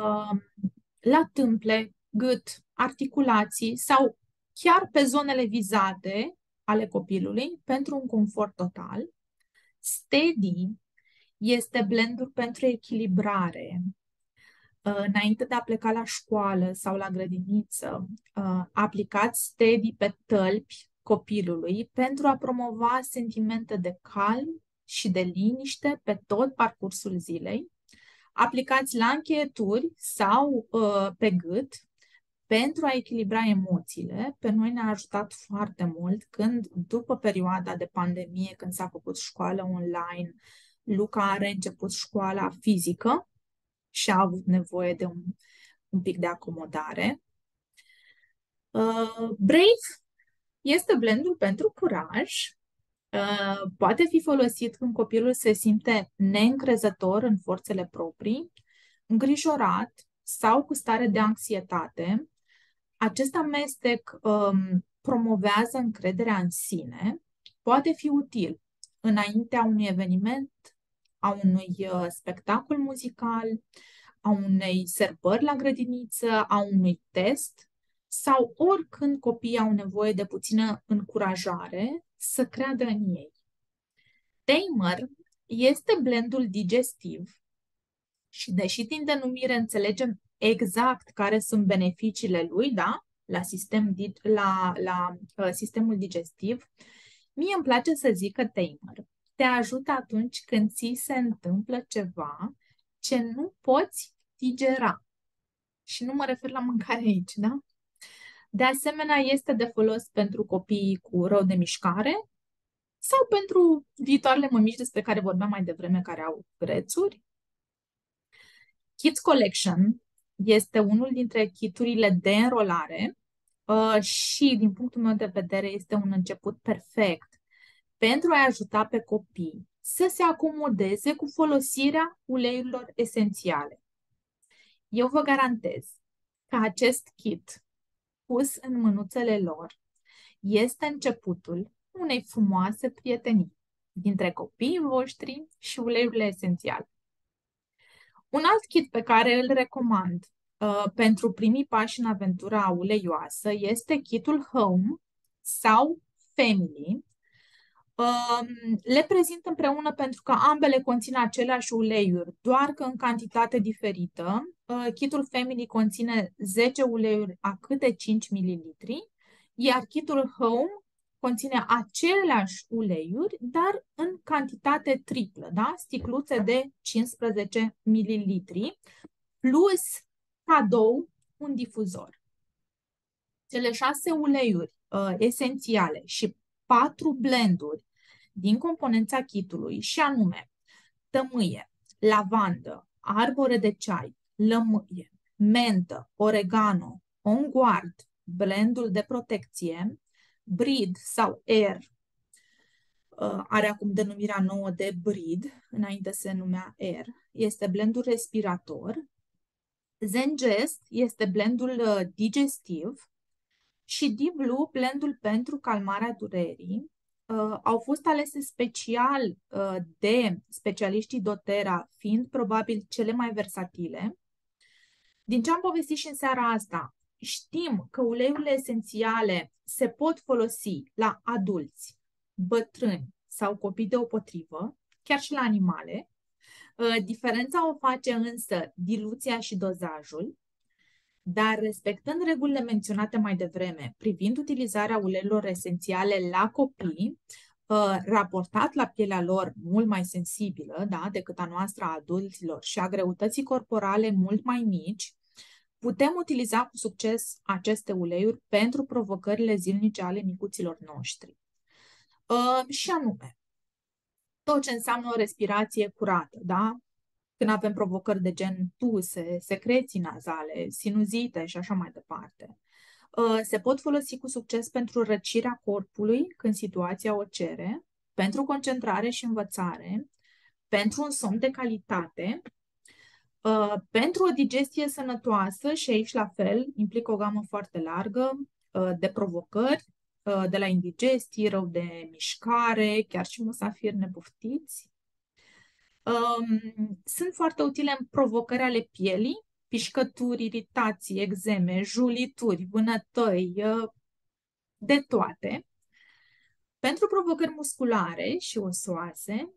la tâmple, gât, articulații sau chiar pe zonele vizate ale copilului pentru un confort total. Steady este blendul pentru echilibrare. Înainte de a pleca la școală sau la grădiniță, aplicați Steady pe tălpi copilului pentru a promova sentimente de calm și de liniște pe tot parcursul zilei. Aplicați la încheieturi sau pe gât pentru a echilibra emoțiile. Pe noi ne-a ajutat foarte mult când, după perioada de pandemie, când s-a făcut școală online, Luca are început școala fizică și a avut nevoie de un pic de acomodare. Brave este blendul pentru curaj. Poate fi folosit când copilul se simte neîncrezător în forțele proprii, îngrijorat sau cu stare de anxietate, acest amestec promovează încrederea în sine, poate fi util înaintea unui eveniment, a unui spectacol muzical, a unei sărbări la grădiniță, a unui test sau oricând copiii au nevoie de puțină încurajare să creadă în ei. Tamer este blendul digestiv și deși din denumire înțelegem exact care sunt beneficiile lui, da? La sistemul digestiv, mie îmi place să zic că Tamer te ajută atunci când ți se întâmplă ceva ce nu poți digera. Și nu mă refer la mâncare aici, da? De asemenea, este de folos pentru copiii cu rău de mișcare sau pentru viitoarele mămici despre care vorbeam mai devreme, care au grețuri. Kids Collection este unul dintre kiturile de înrolare și, din punctul meu de vedere, este un început perfect pentru a ajuta pe copii să se acomodeze cu folosirea uleiurilor esențiale. Eu vă garantez că acest kit pus în mânuțele lor este începutul unei frumoase prietenii dintre copiii voștri și uleiurile esențiale. Un alt kit pe care îl recomand pentru primii pași în aventura uleioasă este kitul Home sau Family. Le prezint împreună pentru că ambele conțin aceleași uleiuri, doar că în cantitate diferită. Kitul Family conține 10 uleiuri a câte 5 ml, iar kitul Home conține aceleași uleiuri, dar în cantitate triplă, da? Sticluțe de 15 ml, plus cadou un difuzor. Cele 6 uleiuri esențiale și 4 blenduri din componența kitului, și anume tămâie, lavandă, arbore de ceai, lămâie, mentă, oregano, on guard, blendul de protecție, Breed sau Air, are acum denumirea nouă de Breed, înainte se numea Air, este blendul respirator, Zengest este blendul digestiv și Deep Blue, blendul pentru calmarea durerii. Au fost alese special de specialiștii doTERRA, fiind probabil cele mai versatile. Din ce am povestit și în seara asta, știm că uleiurile esențiale se pot folosi la adulți, bătrâni sau copii deopotrivă, chiar și la animale. Diferența o face însă diluția și dozajul, dar respectând regulile menționate mai devreme privind utilizarea uleiurilor esențiale la copii, raportat la pielea lor mult mai sensibilă, da, decât a noastră a adulților și a greutății corporale mult mai mici, putem utiliza cu succes aceste uleiuri pentru provocările zilnice ale micuților noștri. Și anume, tot ce înseamnă o respirație curată, da? Când avem provocări de gen tuse, secreții nazale, sinuzite și așa mai departe. Se pot folosi cu succes pentru răcirea corpului când situația o cere, pentru concentrare și învățare, pentru un somn de calitate, pentru o digestie sănătoasă și aici la fel implică o gamă foarte largă de provocări, de la indigestii, rău de mișcare, chiar și musafiri nepoftiți. Sunt foarte utile în provocări ale pielii, pișcături, iritații, eczeme, julituri, vânătăi, de toate. Pentru provocări musculare și osoase,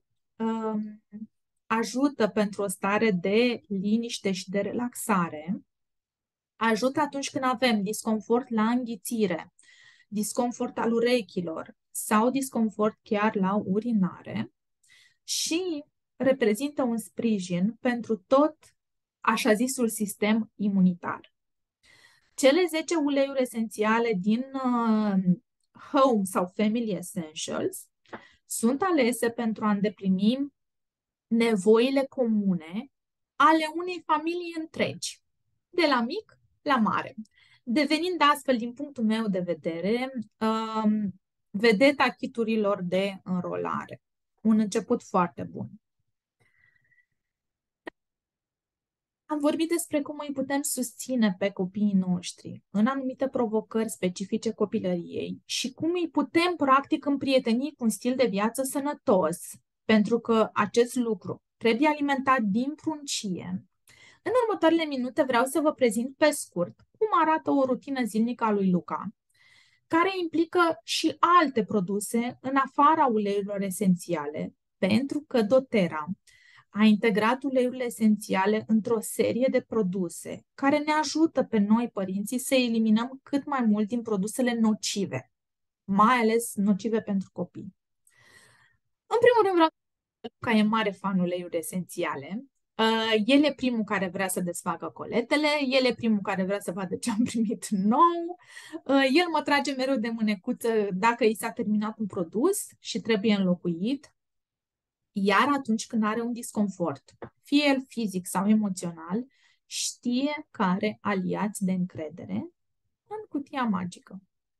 ajută pentru o stare de liniște și de relaxare, ajută atunci când avem disconfort la înghițire, disconfort al urechilor sau disconfort chiar la urinare și reprezintă un sprijin pentru tot așa zisul sistem imunitar. Cele 10 uleiuri esențiale din Home sau Family Essentials sunt alese pentru a îndeplini nevoile comune ale unei familii întregi, de la mic la mare, devenind astfel, din punctul meu de vedere, vedeta chiturilor de înrolare. Un început foarte bun. Am vorbit despre cum îi putem susține pe copiii noștri în anumite provocări specifice copilăriei și cum îi putem, practic, împrieteni cu un stil de viață sănătos, pentru că acest lucru trebuie alimentat din pruncie. În următoarele minute vreau să vă prezint pe scurt cum arată o rutină zilnică a lui Luca, care implică și alte produse în afara uleiurilor esențiale, pentru că doTERRA a integrat uleiurile esențiale într-o serie de produse care ne ajută pe noi, părinții, să eliminăm cât mai mult din produsele nocive, mai ales nocive pentru copii. În primul rând, vreau să spun că e mare fan uleiuri esențiale. El e primul care vrea să desfacă coletele, el e primul care vrea să vadă ce am primit nou, el mă trage mereu de mânecuță dacă i s-a terminat un produs și trebuie înlocuit. Iar atunci când are un disconfort, fie el fizic sau emoțional, știe că are aliați de încredere în cutia magică.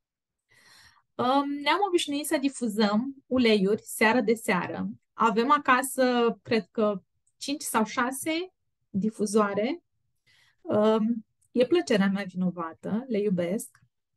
Ne-am obișnuit să difuzăm uleiuri seară de seară. Avem acasă, cred că, 5 sau 6 difuzoare. E plăcerea mea vinovată, le iubesc.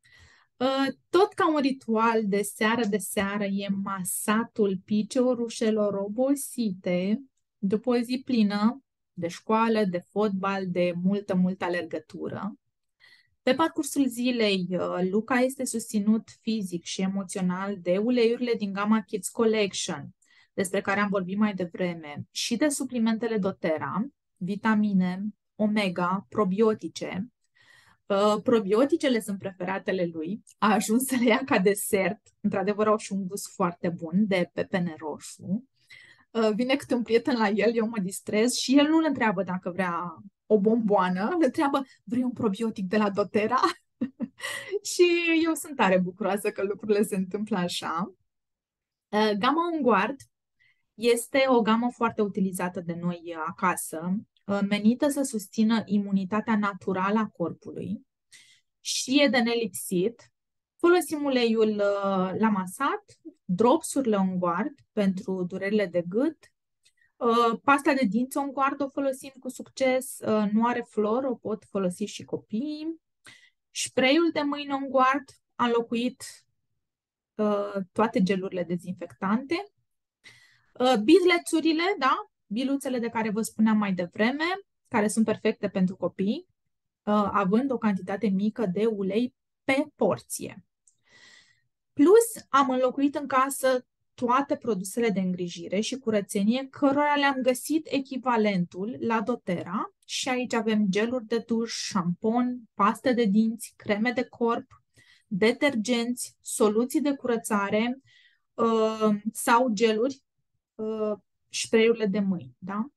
Tot ca un ritual de seară e masatul piciorușelor obosite după o zi plină de școală, de fotbal, de multă alergătură. Pe parcursul zilei, Luca este susținut fizic și emoțional de uleiurile din gama Kids Collection, despre care am vorbit mai devreme, și de suplimentele doTERRA, vitamine, omega, probiotice. Probioticele sunt preferatele lui. A ajuns să le ia ca desert. Într-adevăr, au și un gust foarte bun de pepene roșu. Vine câte un prieten la el, eu mă distrez și el nu îl întreabă dacă vrea o bomboană, îl întreabă, vrei un probiotic de la doTERRA? Și eu sunt tare bucuroasă că lucrurile se întâmplă așa. Gama On Guard este o gamă foarte utilizată de noi acasă, menită să susțină imunitatea naturală a corpului și e de nelipsit. Folosim uleiul la masat, dropsurile On Guard pentru durerile de gât, pasta de dinți On Guard o folosim cu succes, nu are flor, o pot folosi și copiii. Spray-ul de mâini On Guard a înlocuit toate gelurile dezinfectante. Bizlețurile, da, biluțele de care vă spuneam mai devreme, care sunt perfecte pentru copii, având o cantitate mică de ulei pe porție. Plus, am înlocuit în casă toate produsele de îngrijire și curățenie, cărora le-am găsit echivalentul la doTERRA și aici avem geluri de duș, șampon, paste de dinți, creme de corp, detergenți, soluții de curățare sau geluri, spray-urile de mâini, da?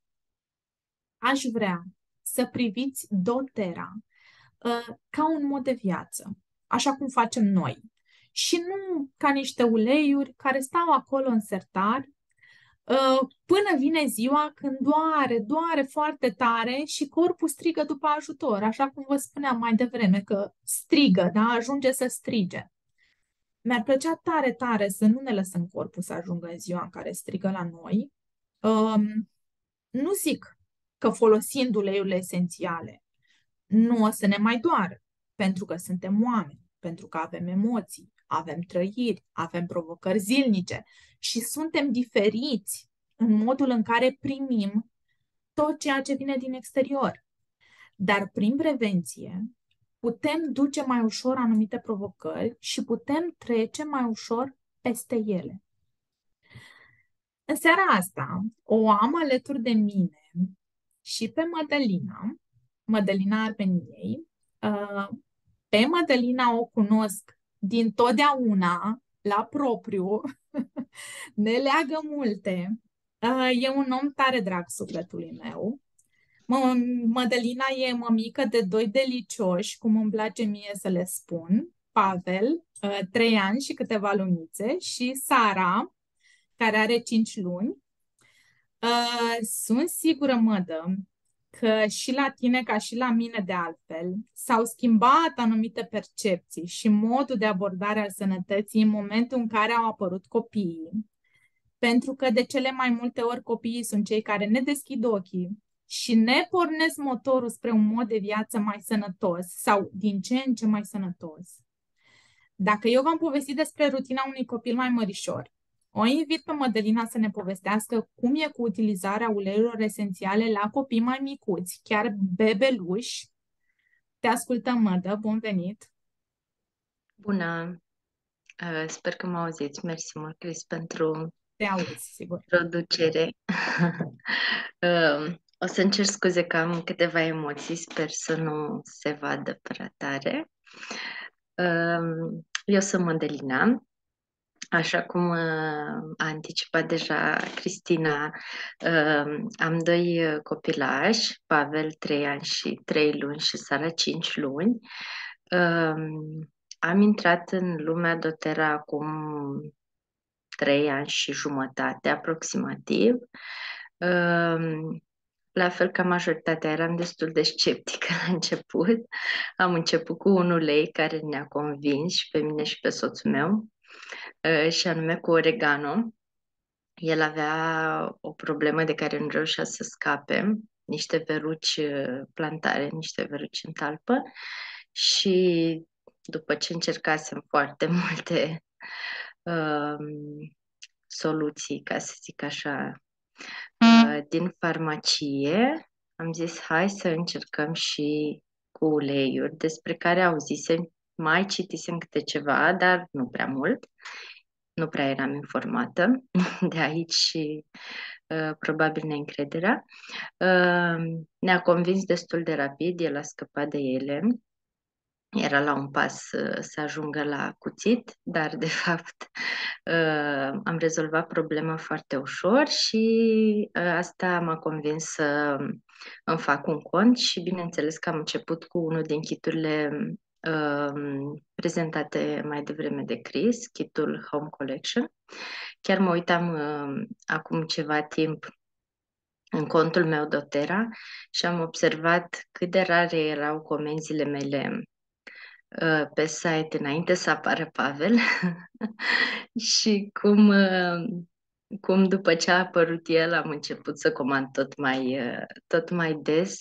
Aș vrea să priviți doTERRA ca un mod de viață, așa cum facem noi. Și nu ca niște uleiuri care stau acolo în sertar până vine ziua când doare foarte tare și corpul strigă după ajutor, așa cum vă spuneam mai devreme, că strigă, da? Ajunge să strige. Mi-ar plăcea tare să nu ne lăsăm corpul să ajungă în ziua în care strigă la noi. Nu zic că folosind uleiurile esențiale nu o să ne mai doară, pentru că suntem oameni, pentru că avem emoții, avem trăiri, avem provocări zilnice și suntem diferiți în modul în care primim tot ceea ce vine din exterior. Dar prin prevenție putem duce mai ușor anumite provocări și putem trece mai ușor peste ele. În seara asta o am alături de mine și pe Mădălina Armeniei. Pe Mădălina o cunosc din totdeauna, la propriu, ne leagă multe. E un om tare drag sufletului meu. Mădălina e mămică de 2 delicioși, cum îmi place mie să le spun, Pavel, 3 ani și câteva lunițe, și Sara, care are 5 luni. Sunt sigură, Mădă, că și la tine, ca și la mine de altfel, s-au schimbat anumite percepții și modul de abordare al sănătății în momentul în care au apărut copiii. Pentru că de cele mai multe ori copiii sunt cei care ne deschid ochii și ne pornesc motorul spre un mod de viață mai sănătos sau din ce în ce mai sănătos. Dacă eu v-am povestit despre rutina unui copil mai mărișor, o invit pe Mădălina să ne povestească cum e cu utilizarea uleiurilor esențiale la copii mai micuți, chiar bebeluși. Te ascultăm, Mădă, bun venit! Bună! Sper că mă auziți. Mersi mult, Cris, pentru Te auzi, sigur. introducere. O să încerc scuze că am câteva emoții, sper să nu se vadă prea tare. Eu sunt Mădălina, așa cum a anticipat deja Cristina, am doi copilași, Pavel 3 ani și 3 luni și Sara 5 luni. Am intrat în lumea doTERRA acum 3 ani și jumătate aproximativ. La fel ca majoritatea, eram destul de sceptică la început. Am început cu un ulei care ne-a convins și pe mine și pe soțul meu, și anume cu oregano. El avea o problemă de care nu reușea să scape, niște veruci plantare, niște veruci în talpă, și după ce încercasem foarte multe soluții, ca să zic așa, din farmacie, am zis hai să încercăm și cu uleiuri, despre care auzisem, mai citisem câte ceva, dar nu prea mult. Nu prea eram informată, de aici și probabil neîncrederea. Ne-a convins destul de rapid, el a scăpat de ele. Era la un pas să ajungă la cuțit, dar de fapt am rezolvat problema foarte ușor și asta m-a convins să îmi fac un cont și bineînțeles că am început cu unul din kiturile prezentate mai devreme de Chris, kitul Home Collection. Chiar mă uitam acum ceva timp în contul meu doTERRA și am observat cât de rare erau comenzile mele pe site înainte să apară Pavel și cum după ce a apărut el am început să comand tot mai des,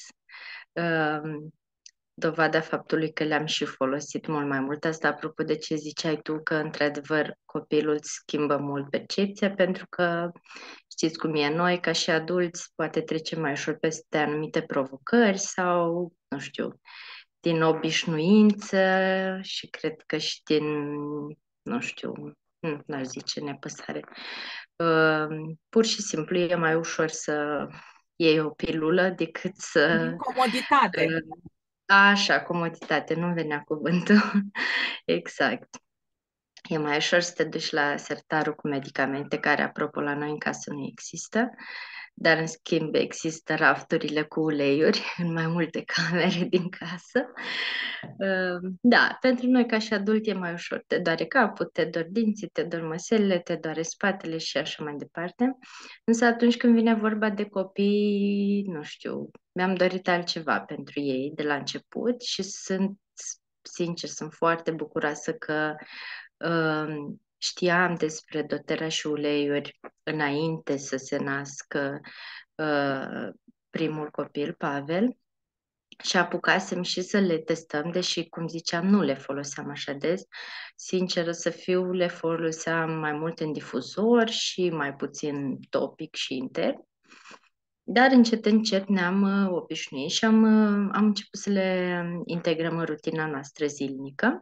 dovada faptului că le-am și folosit mult mai mult. Asta apropo de ce ziceai tu, că într-adevăr copilul îți schimbă mult percepția, pentru că știți cum e, noi ca și adulți poate trecem mai ușor peste anumite provocări sau, nu știu, din obișnuință și cred că și din, nu știu, n-aș zice nepăsare. Pur și simplu e mai ușor să iei o pilulă decât Din să... comoditate. Așa, comoditate, nu venea cuvântul. Exact. E mai ușor să te duci la sertarul cu medicamente, care, apropo, la noi în casă nu există, dar, în schimb, există rafturile cu uleiuri în mai multe camere din casă. Da, pentru noi, ca și adult, e mai ușor. Te doare capul, te dor dinții, te dor măselele, te doare spatele și așa mai departe. Însă atunci când vine vorba de copii, nu știu, mi-am dorit altceva pentru ei de la început și sincer, sunt foarte bucuroasă că știam despre doTERRA și uleiuri înainte să se nască primul copil, Pavel, și apucasem și să le testăm, deși, cum ziceam, nu le foloseam așa des. Sinceră să fiu, le foloseam mai mult în difuzor și mai puțin topic și intern. Dar încet ne-am obișnuit și am început să le integrăm în rutina noastră zilnică.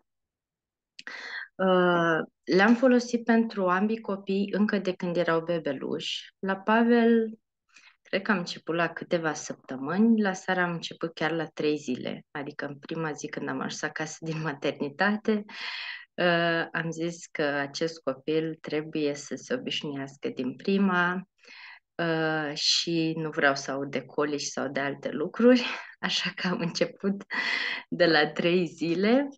Le-am folosit pentru ambii copii încă de când erau bebeluși. La Pavel, cred că am început la câteva săptămâni, la Sara am început chiar la 3 zile, adică în prima zi când am ajuns acasă din maternitate, am zis că acest copil trebuie să se obișnuiască din prima, și nu vreau să aud de colici sau de alte lucruri, așa că am început de la 3 zile.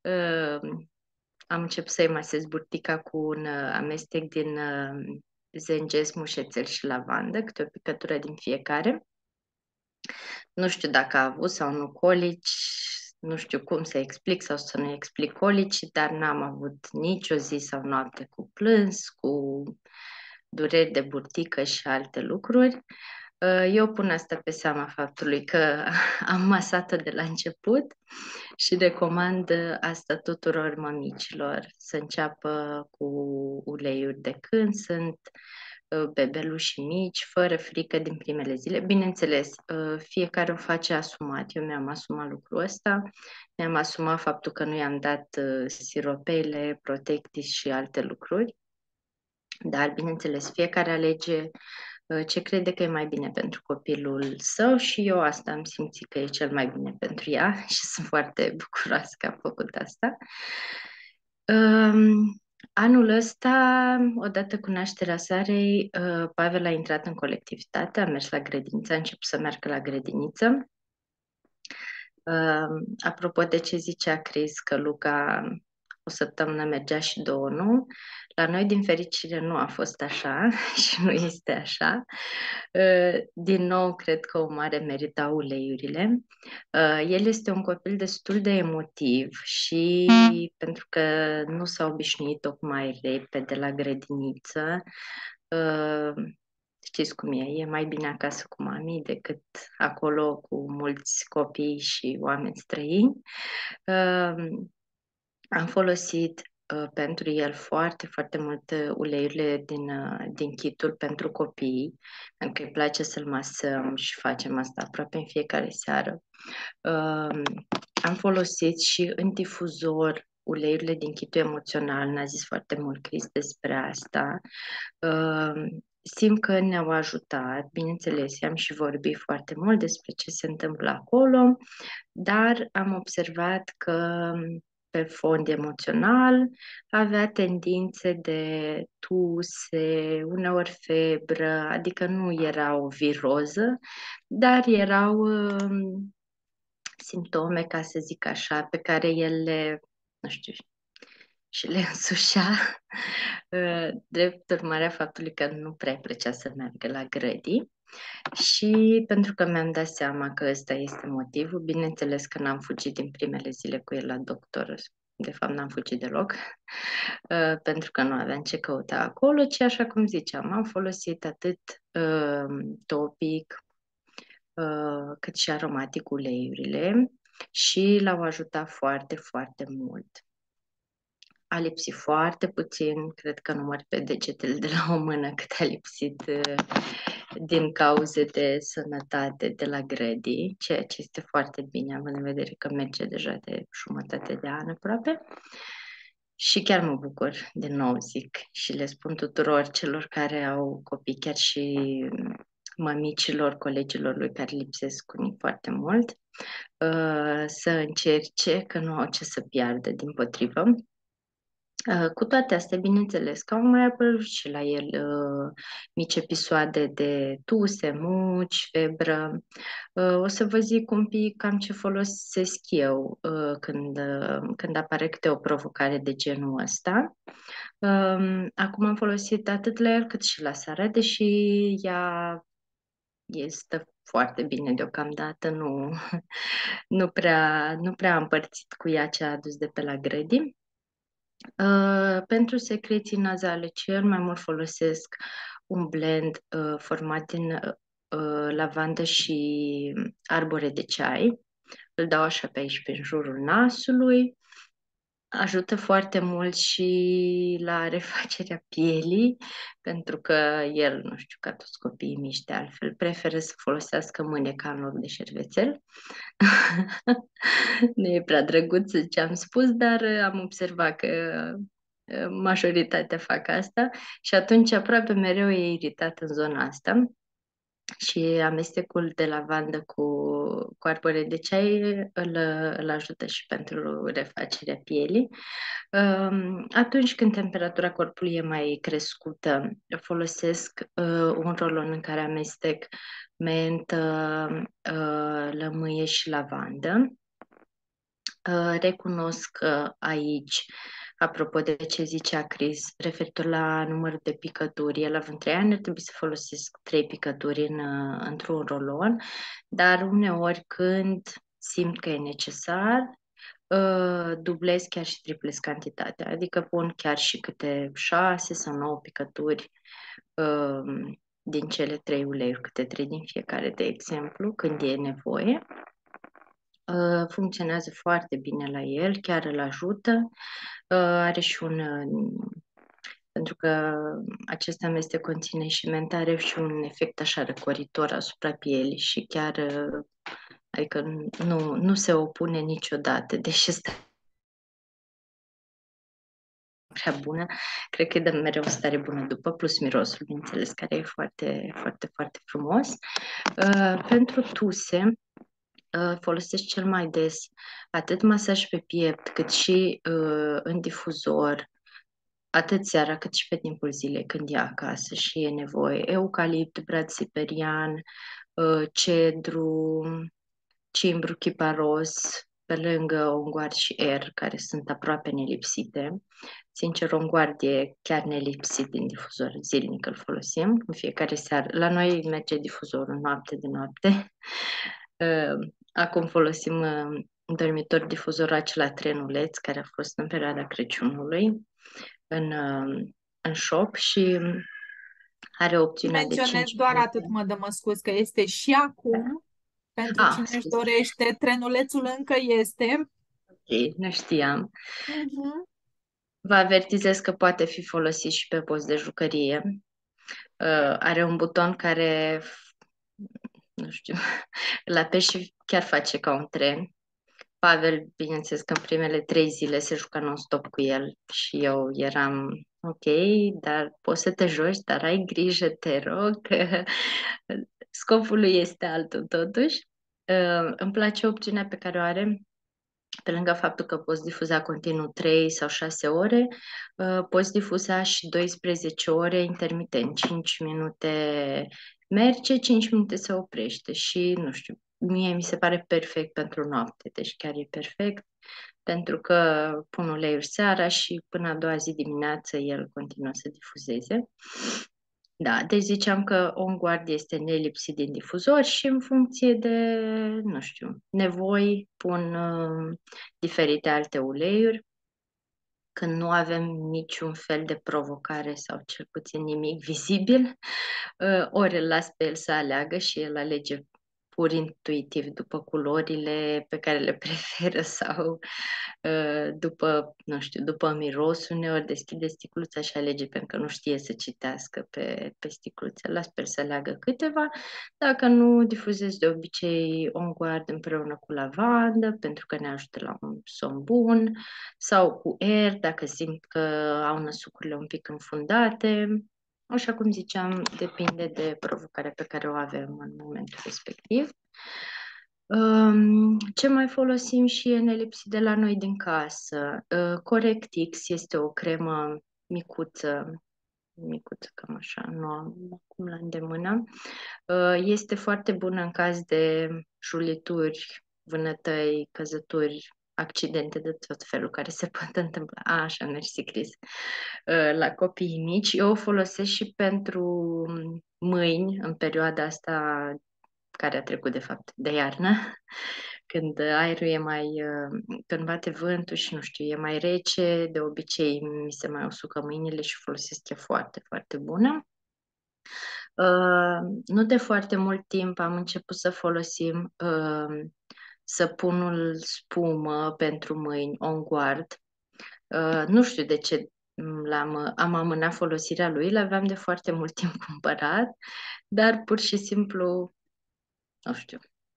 Am început să-i masez burtica cu un amestec din zengez, mușețel și lavandă, câte o picătură din fiecare. Nu știu dacă a avut sau nu colici, nu știu cum să explic sau să nu explic colici, dar n-am avut nicio zi sau noapte cu plâns, cu dureri de burtică și alte lucruri. Eu pun asta pe seama faptului că am masat-o de la început și recomand asta tuturor mămicilor, să înceapă cu uleiuri de când sunt bebeluși mici, fără frică din primele zile. Bineînțeles, fiecare o face asumat. Eu mi-am asumat lucrul ăsta, mi-am asumat faptul că nu i-am dat siropele, protectis și alte lucruri, dar, bineînțeles, fiecare alege ce crede că e mai bine pentru copilul său și eu asta am simțit că e cel mai bine pentru ea și sunt foarte bucuroasă că am făcut asta. Anul ăsta, odată cu nașterea Sarei, Pavel a intrat în colectivitate, a mers la grădiniță, a început să meargă la grădiniță. Apropo de ce zicea Chris, că Luca o săptămână mergea și două nu, la noi, din fericire, nu a fost așa și nu este așa. Din nou, cred că o mare merită uleiurile. El este un copil destul de emotiv și pentru că nu s-a obișnuit tocmai repede la grădiniță, știți cum e mai bine acasă cu mami decât acolo cu mulți copii și oameni străini. Am folosit pentru el foarte, foarte mult uleiurile din kitul pentru copii, pentru că îi place să-l masăm și facem asta aproape în fiecare seară. Am folosit și în difuzor uleiurile din kitul emoțional, ne-a zis foarte mult Chris despre asta. Simt că ne-au ajutat, bineînțeles, am și vorbit foarte mult despre ce se întâmplă acolo, dar am observat că pe fond emoțional avea tendințe de tuse, uneori febră, adică nu era o viroză, dar erau simptome, ca să zic așa, pe care el le, nu știu, și le însușea, drept urmare a faptului că nu prea îi plăcea să meargă la grădii. Și pentru că mi-am dat seama că ăsta este motivul, bineînțeles că n-am fugit din primele zile cu el la doctor, de fapt n-am fugit deloc, pentru că nu aveam ce căuta acolo, ci așa cum ziceam, am folosit atât topic, cât și aromatic uleiurile și l-au ajutat foarte, foarte mult. A lipsit foarte puțin, cred că număr pe degetele de la o mână cât a lipsit din cauze de sănătate de la grădii, ceea ce este foarte bine, având în vedere că merge deja de jumătate de an aproape. Și chiar mă bucur, din nou zic, și le spun tuturor celor care au copii, chiar și mămicilor, colegilor lui care lipsesc unii foarte mult, să încerce, că nu au ce să piardă, dimpotrivă. Cu toate astea, bineînțeles, că au mai apărut și la el mici episoade de tuse, muci, febră. O să vă zic un pic cam ce folosesc eu când apare câte o provocare de genul ăsta. Acum am folosit atât la el cât și la Sara, deși ea este foarte bine deocamdată, nu prea am împărțit cu ea ce a adus de pe la grădii. Pentru secreții nazale, cel mai mult folosesc un blend format din lavandă și arbore de ceai. Îl dau așa pe aici, pe jurul nasului. Ajută foarte mult și la refacerea pielii, pentru că el, nu știu, ca toți copiii mici de altfel, preferă să folosească mâneca în loc de șervețel. Nu e prea drăguț ce am spus, dar am observat că majoritatea fac asta și atunci aproape mereu e iritat în zona asta. Și amestecul de lavandă cu arbore de ceai îl ajută și pentru refacerea pielii. Atunci când temperatura corpului e mai crescută, folosesc un rolon în care amestec mentă, lămâie și lavandă. Recunosc că aici, apropo de ce zicea Chris, referitor la numărul de picături, el având 3 ani, ar trebui să folosesc 3 picături într-un rolon, dar uneori când simt că e necesar, dublez chiar și triplez cantitatea, adică pun chiar și câte 6 sau 9 picături din cele 3 uleiuri, câte 3 din fiecare, de exemplu, când e nevoie. Funcționează foarte bine la el, chiar îl ajută. Are și un... pentru că acest amestec conține și mentă, are și un efect așa răcoritor asupra pielii și chiar, adică nu se opune niciodată, deși este prea bună, cred că dă mereu o stare bună după, plus mirosul, bineînțeles, care e foarte, foarte, foarte frumos. Pentru tuse, folosesc cel mai des atât masaj pe piept, cât și în difuzor, atât seara cât și pe timpul zilei când e acasă și e nevoie. Eucalipt, brad siberian, cedru, cimbru, chiparos, pe lângă onguard și aer, care sunt aproape nelipsite. Sincer, onguard e chiar nelipsit din difuzor, zilnic îl folosim, în fiecare seară. La noi merge difuzorul noapte de noapte. Acum folosim în dormitor difuzorul acela trenuleț, care a fost în perioada Crăciunului în shop și are opțiunea de Menționez 5 doar atât, minute. mă dă mă scuz, că este și acum, pentru cine își Scuze, dorește, trenulețul încă este. ok, nu știam. Mhm. Vă avertizez că poate fi folosit și pe post de jucărie. Are un buton care, nu știu, îl apeși și chiar face ca un tren. Pavel, bineînțeles că în primele 3 zile se juca non-stop cu el și eu eram ok, dar poți să te joci, dar ai grijă, te rog, că scopul lui este altul totuși. Îmi place opțiunea pe care o are, pe lângă faptul că poți difuza continuu 3 sau 6 ore, poți difuza și 12 ore intermitent, 5 minute merge, 5 minute se oprește și, nu știu, mie mi se pare perfect pentru noapte, deci chiar e perfect, pentru că pun uleiuri seara și până a doua zi dimineață el continuă să difuzeze. Da, deci ziceam că OnGuard este nelipsit din difuzor și în funcție de, nu știu, nevoi pun diferite alte uleiuri. Când nu avem niciun fel de provocare sau cel puțin nimic vizibil, ori îl las pe el să aleagă și el alege pur intuitiv după culorile pe care le preferă sau după, nu știu, după miros. Uneori deschide sticluța și alege pentru că nu știe să citească pe sticluță. Las pe el să aleagă câteva. Dacă nu, difuzez de obicei OnGuard împreună cu lavandă pentru că ne ajută la un somn bun sau cu aer dacă simt că au năsucurile un pic înfundate. Așa cum ziceam, depinde de provocarea pe care o avem în momentul respectiv. Ce mai folosim și e nelipsit de la noi din casă? Correctix este o cremă micuță, cam așa, nu am acum la îndemână. Este foarte bună în caz de julituri, vânătăi, căzături, accidente de tot felul care se pot întâmpla. Așa, mersi, Cris. La copiii mici. Eu o folosesc și pentru mâini în perioada asta care a trecut, de fapt, de iarnă, când aerul e mai, când bate vântul și, nu știu, e mai rece, de obicei mi se mai usucă mâinile și folosesc, e foarte, foarte bună. Nu de foarte mult timp am început să folosim săpunul spumă pentru mâini, OnGuard. Nu știu de ce am amânat folosirea lui, l-aveam de foarte mult timp cumpărat, dar pur și simplu, nu știu,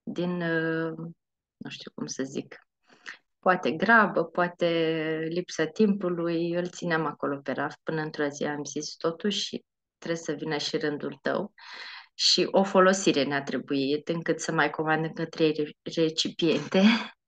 nu știu cum să zic, poate grabă, poate lipsa timpului, îl țineam acolo pe raft până într-o zi am zis totuși trebuie să vină și rândul tău și o folosire ne-a trebuit încât să mai comand încă 3 recipiente.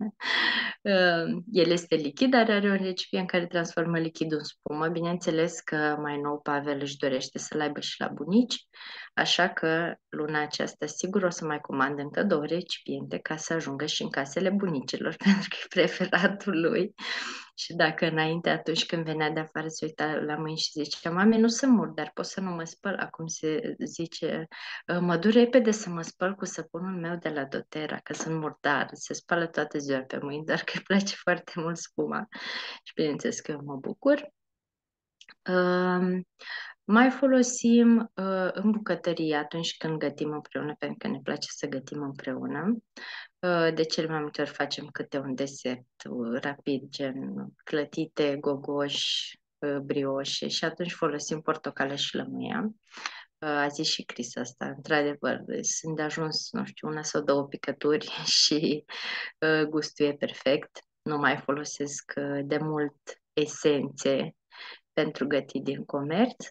El este lichid, dar are un recipient care transformă lichidul în spumă. Bineînțeles că mai nou Pavel își dorește să-l aibă și la bunici, așa că luna aceasta sigur o să mai comand încă 2 recipiente ca să ajungă și în casele bunicilor, pentru că e preferatul lui. Și dacă înainte, atunci când venea de afară, se uita la mâini și zicea, mame, nu sunt mur, dar pot să nu mă spăl. Acum se zice, mă duc repede să mă spăl cu săpunul meu de la doTERRA, că sunt murdar, se spală toată ziua pe mâini, doar că îi place foarte mult spuma. Și bineînțeles că eu mă bucur. Mai folosim în bucătărie atunci când gătim împreună, pentru că ne place să gătim împreună. De cele mai multe ori facem câte un desert rapid, gen clătite, gogoși, brioșe și atunci folosim portocală și lămâia. A zis și Chris asta, într-adevăr, sunt de ajuns, nu știu, una sau două picături și gustul e perfect. Nu mai folosesc de mult esențe pentru gătit din comerț.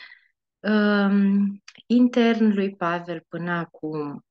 Intern lui Pavel până acum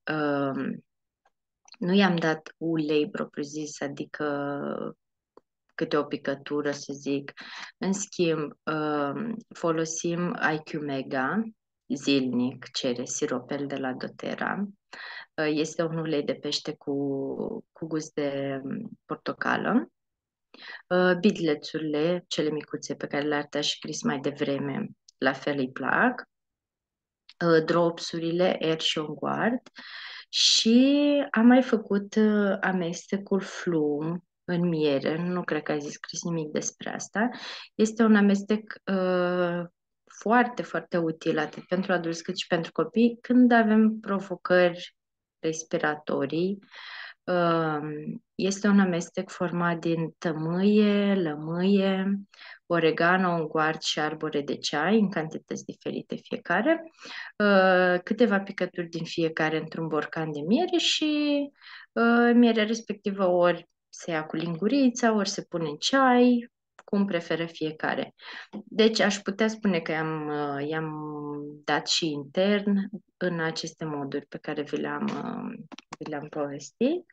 nu i-am dat ulei propriu-zis, adică câte o picătură, să zic. În schimb, folosim IQ Mega zilnic, cere siropel de la doTERRA. Este un ulei de pește cu gust de portocală. Bidlețurile, cele micuțe pe care le-a arătat și Chris mai devreme, la fel îi plac. Dropsurile Air și On Guard și am mai făcut amestecul Flum în miere. Nu cred că a zis Chris nimic despre asta. Este un amestec foarte, foarte util atât pentru adulți cât și pentru copii când avem provocări respiratorii. Este un amestec format din tămâie, lămâie, oregano, unguart și arbore de ceai în cantități diferite fiecare, câteva picături din fiecare într-un borcan de miere și mierea respectivă ori se ia cu lingurița, ori se pune în ceai, cum preferă fiecare. Deci aș putea spune că i-am dat și intern în aceste moduri pe care vi le-am povestit.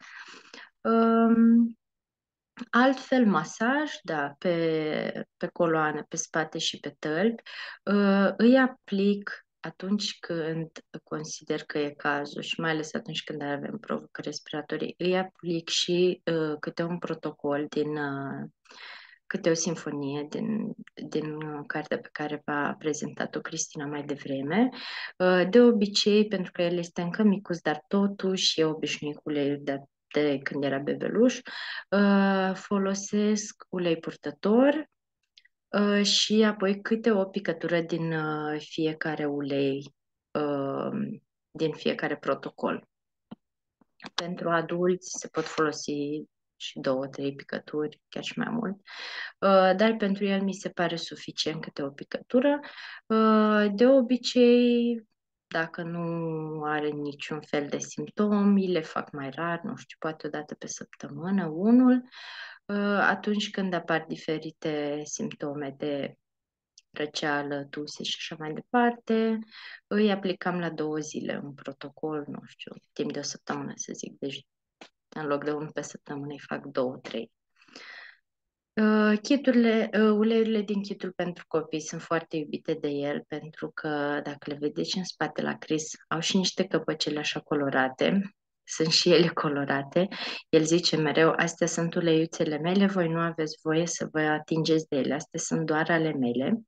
Altfel, masaj, da, pe coloană, pe spate și pe tălpi, îi aplic atunci când consider că e cazul și mai ales atunci când avem provocări respiratorii, îi aplic și câte un protocol câte o sinfonie din cartea pe care v-a prezentat-o Cristina mai devreme. De obicei, pentru că el este încă micuț, dar totuși e obișnuit cu uleiul de când era bebeluș, folosesc ulei purtător și apoi câte o picătură din fiecare ulei, din fiecare protocol. Pentru adulți se pot folosi și 2-3 picături, chiar și mai mult. Dar pentru el mi se pare suficient câte o picătură. De obicei, dacă nu are niciun fel de simptomi, le fac mai rar, nu știu, poate o dată pe săptămână, unul. Atunci când apar diferite simptome de răceală, tuse și așa mai departe, îi aplicam la 2 zile un protocol, nu știu, timp de o săptămână, să zic. Deci, în loc de unul pe săptămână, îi fac 2-3. Uleiurile din chitul pentru copii sunt foarte iubite de el pentru că, dacă le vedeți în spate la Chris, au și niște căpăcele așa colorate, sunt și ele colorate. El zice mereu, astea sunt uleiuțele mele, voi nu aveți voie să vă atingeți de ele, astea sunt doar ale mele.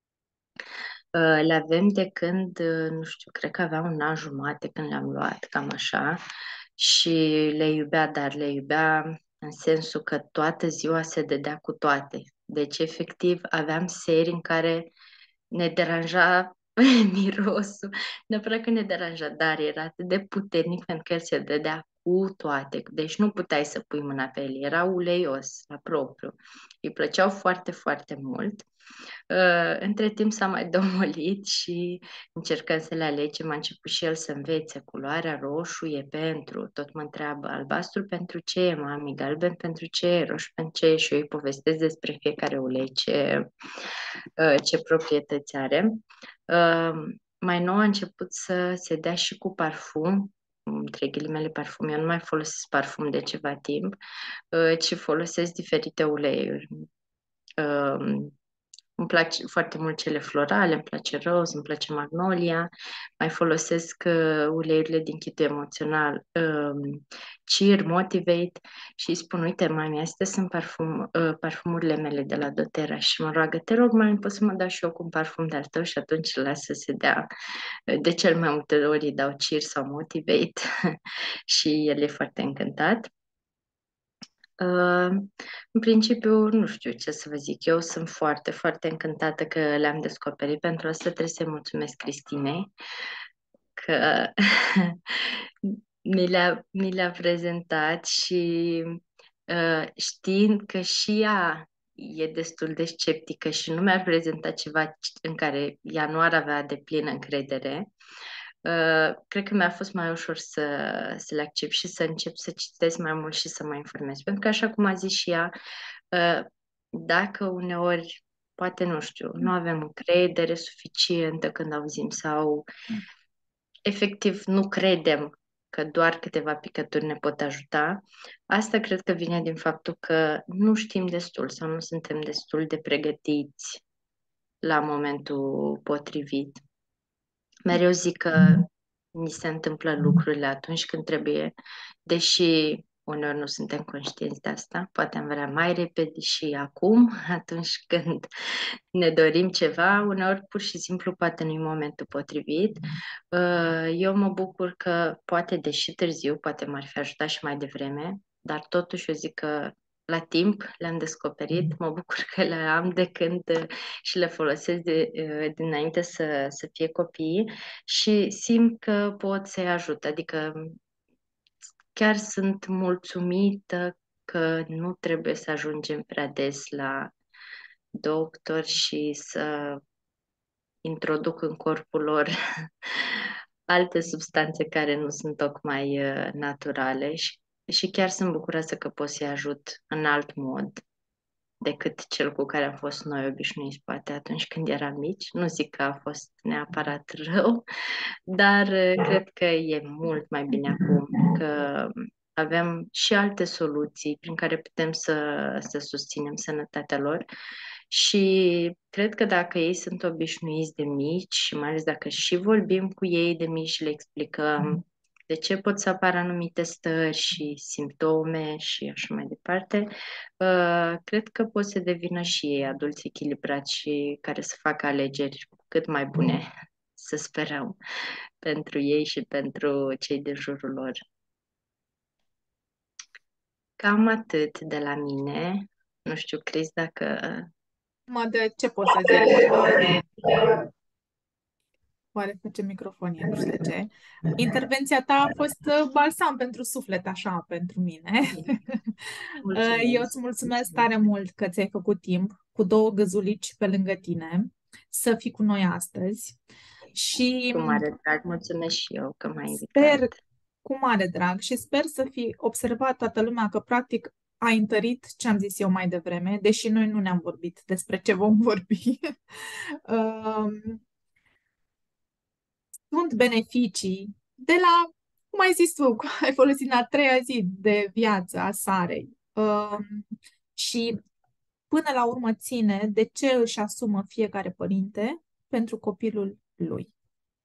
Le avem de când, nu știu, cred că avea un an jumate când le-am luat, cam așa, și le iubea, dar le iubea în sensul că toată ziua se dădea cu toate. Deci, efectiv, aveam seri în care ne deranja mirosul, neapărat că ne deranja, dar era atât de puternic pentru că el se dădea cu toate. Deci nu puteai să pui mâna pe el, era uleios la propriu. Îi plăceau foarte, foarte mult. Între timp s-a mai domolit și încercăm să le alegem. A început și el să învețe culoarea roșu e pentru, tot mă întreabă albastru pentru ce, mami, galben pentru ce, roșu pentru ce și eu îi povestesc despre fiecare ulei ce proprietăți are. Mai nou a început să se dea și cu parfum, între ghilimele parfum. Eu nu mai folosesc parfum de ceva timp, ci folosesc diferite uleiuri. Îmi place foarte mult cele florale, îmi place rose, îmi place magnolia, mai folosesc uleiurile din chitul emoțional, Cheer, Motivate și îi spun, uite, mami, astea sunt parfumurile mele de la doTERRA și mă roagă, te rog, mami, poți să mă dau și eu cu un parfum de-al tău și atunci îl las să se dea. De cel mai multe ori îi dau Cheer sau Motivate și el e foarte încântat. În principiu, nu știu ce să vă zic. Eu sunt foarte, foarte încântată că le-am descoperit. Pentru asta trebuie să-i mulțumesc Cristinei, că mi le-a prezentat și știind că și ea e destul de sceptică și nu mi-a prezentat ceva în care ea nu ar avea deplină încredere, cred că mi-a fost mai ușor să le accept și să încep să citesc mai mult și să mă informez. Pentru că, așa cum a zis și ea, dacă uneori, poate, nu știu, nu avem încredere suficientă când auzim sau efectiv nu credem că doar câteva picături ne pot ajuta, asta cred că vine din faptul că nu știm destul sau nu suntem destul de pregătiți la momentul potrivit. Mereu zic că ni se întâmplă lucrurile atunci când trebuie, deși uneori nu suntem conștienți de asta. Poate am vrea mai repede și acum, atunci când ne dorim ceva, uneori pur și simplu poate nu-i momentul potrivit. Eu mă bucur că poate, deși târziu, poate m-ar fi ajutat și mai devreme, dar totuși eu zic că la timp le-am descoperit, mă bucur că le am de când și le folosesc dinainte să fie copii și simt că pot să-i ajut. Adică chiar sunt mulțumită că nu trebuie să ajungem prea des la doctor și să introduc în corpul lor alte substanțe care nu sunt tocmai naturale și chiar sunt bucuroasă că pot să-i ajut în alt mod decât cel cu care am fost noi obișnuiți, poate atunci când eram mici. Nu zic că a fost neapărat rău, dar cred că e mult mai bine acum, că avem și alte soluții prin care putem să susținem sănătatea lor și cred că dacă ei sunt obișnuiți de mici și mai ales dacă și vorbim cu ei de mici și le explicăm de ce pot să apară anumite stări și simptome și așa mai departe, cred că pot să devină și ei adulți echilibrați și care să facă alegeri cât mai bune, să sperăm, pentru ei și pentru cei de jurul lor. Cam atât de la mine. Nu știu, Cris, dacă... De ce pot să zic? Oare face microfonie, nu știu de ce. Intervenția ta a fost balsam pentru suflet, așa, pentru mine. Eu Mulțumesc. îți mulțumesc tare mult că ți-ai făcut timp cu două găzulici pe lângă tine să fii cu noi astăzi și Cu mare drag, mulțumesc și eu că m-ai sper, invitat. cu mare drag, și sper să fi observat toată lumea că practic a întărit ce am zis eu mai devreme, deși noi nu ne-am vorbit despre ce vom vorbi. Sunt beneficii de la, cum ai zis tu, ai folosit la a treia zi de viață a Sarei. Și până la urmă ține de ce își asumă fiecare părinte pentru copilul lui.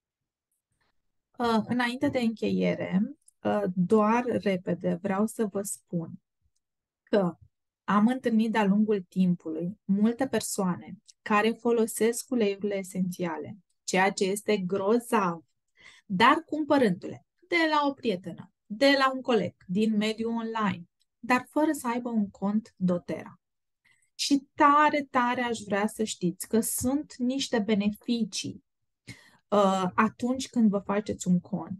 Înainte de încheiere, doar repede vreau să vă spun că am întâlnit de-a lungul timpului multe persoane care folosesc uleiurile esențiale, ceea ce este grozav, dar cumpărându-le de la o prietenă, de la un coleg, din mediul online, dar fără să aibă un cont doTERRA. Și tare, tare aș vrea să știți că sunt niște beneficii atunci când vă faceți un cont.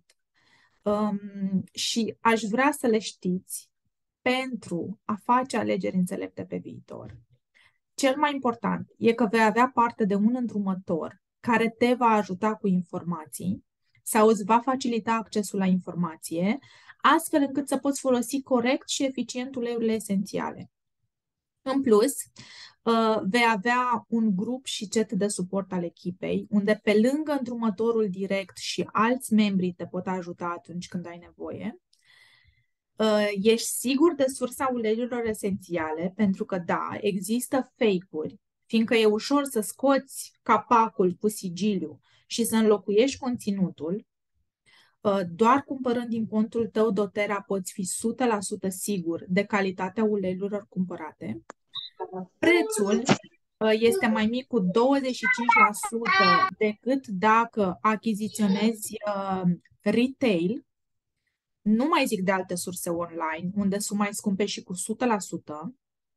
Și aș vrea să le știți pentru a face alegeri înțelepte pe viitor. Cel mai important e că vei avea parte de un îndrumător care te va ajuta cu informații sau îți va facilita accesul la informație, astfel încât să poți folosi corect și eficient uleiurile esențiale. În plus, vei avea un grup și chat de suport al echipei, unde pe lângă îndrumătorul direct și alți membri te pot ajuta atunci când ai nevoie. Ești sigur de sursa uleiurilor esențiale, pentru că, da, există fake-uri, fiindcă e ușor să scoți capacul cu sigiliu și să înlocuiești conținutul. Doar cumpărând din contul tău doTERRA poți fi 100% sigur de calitatea uleiurilor cumpărate. Prețul este mai mic cu 25% decât dacă achiziționezi retail, nu mai zic de alte surse online, unde sunt mai scumpe și cu 100%,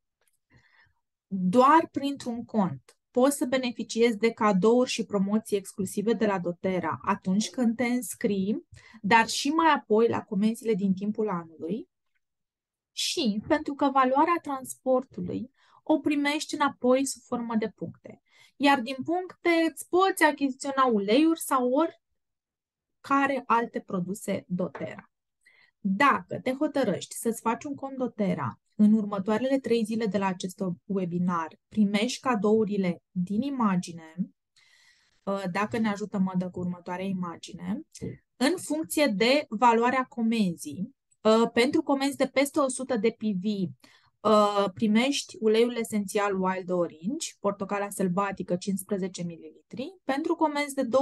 doar printr-un cont poți să beneficiezi de cadouri și promoții exclusive de la doTERRA atunci când te înscrii, dar și mai apoi la comenzile din timpul anului, și pentru că valoarea transportului o primești înapoi sub formă de puncte. Iar din puncte îți poți achiziționa uleiuri sau oricare alte produse doTERRA. Dacă te hotărăști să-ți faci un cont doTERRA în următoarele 3 zile de la acest webinar, primești cadourile din imagine, dacă ne ajută Mădă cu următoarea imagine, în funcție de valoarea comenzii. Pentru comenzi de peste 100 de PV, primești uleiul esențial Wild Orange, portocala sălbatică 15 ml. Pentru comenzi de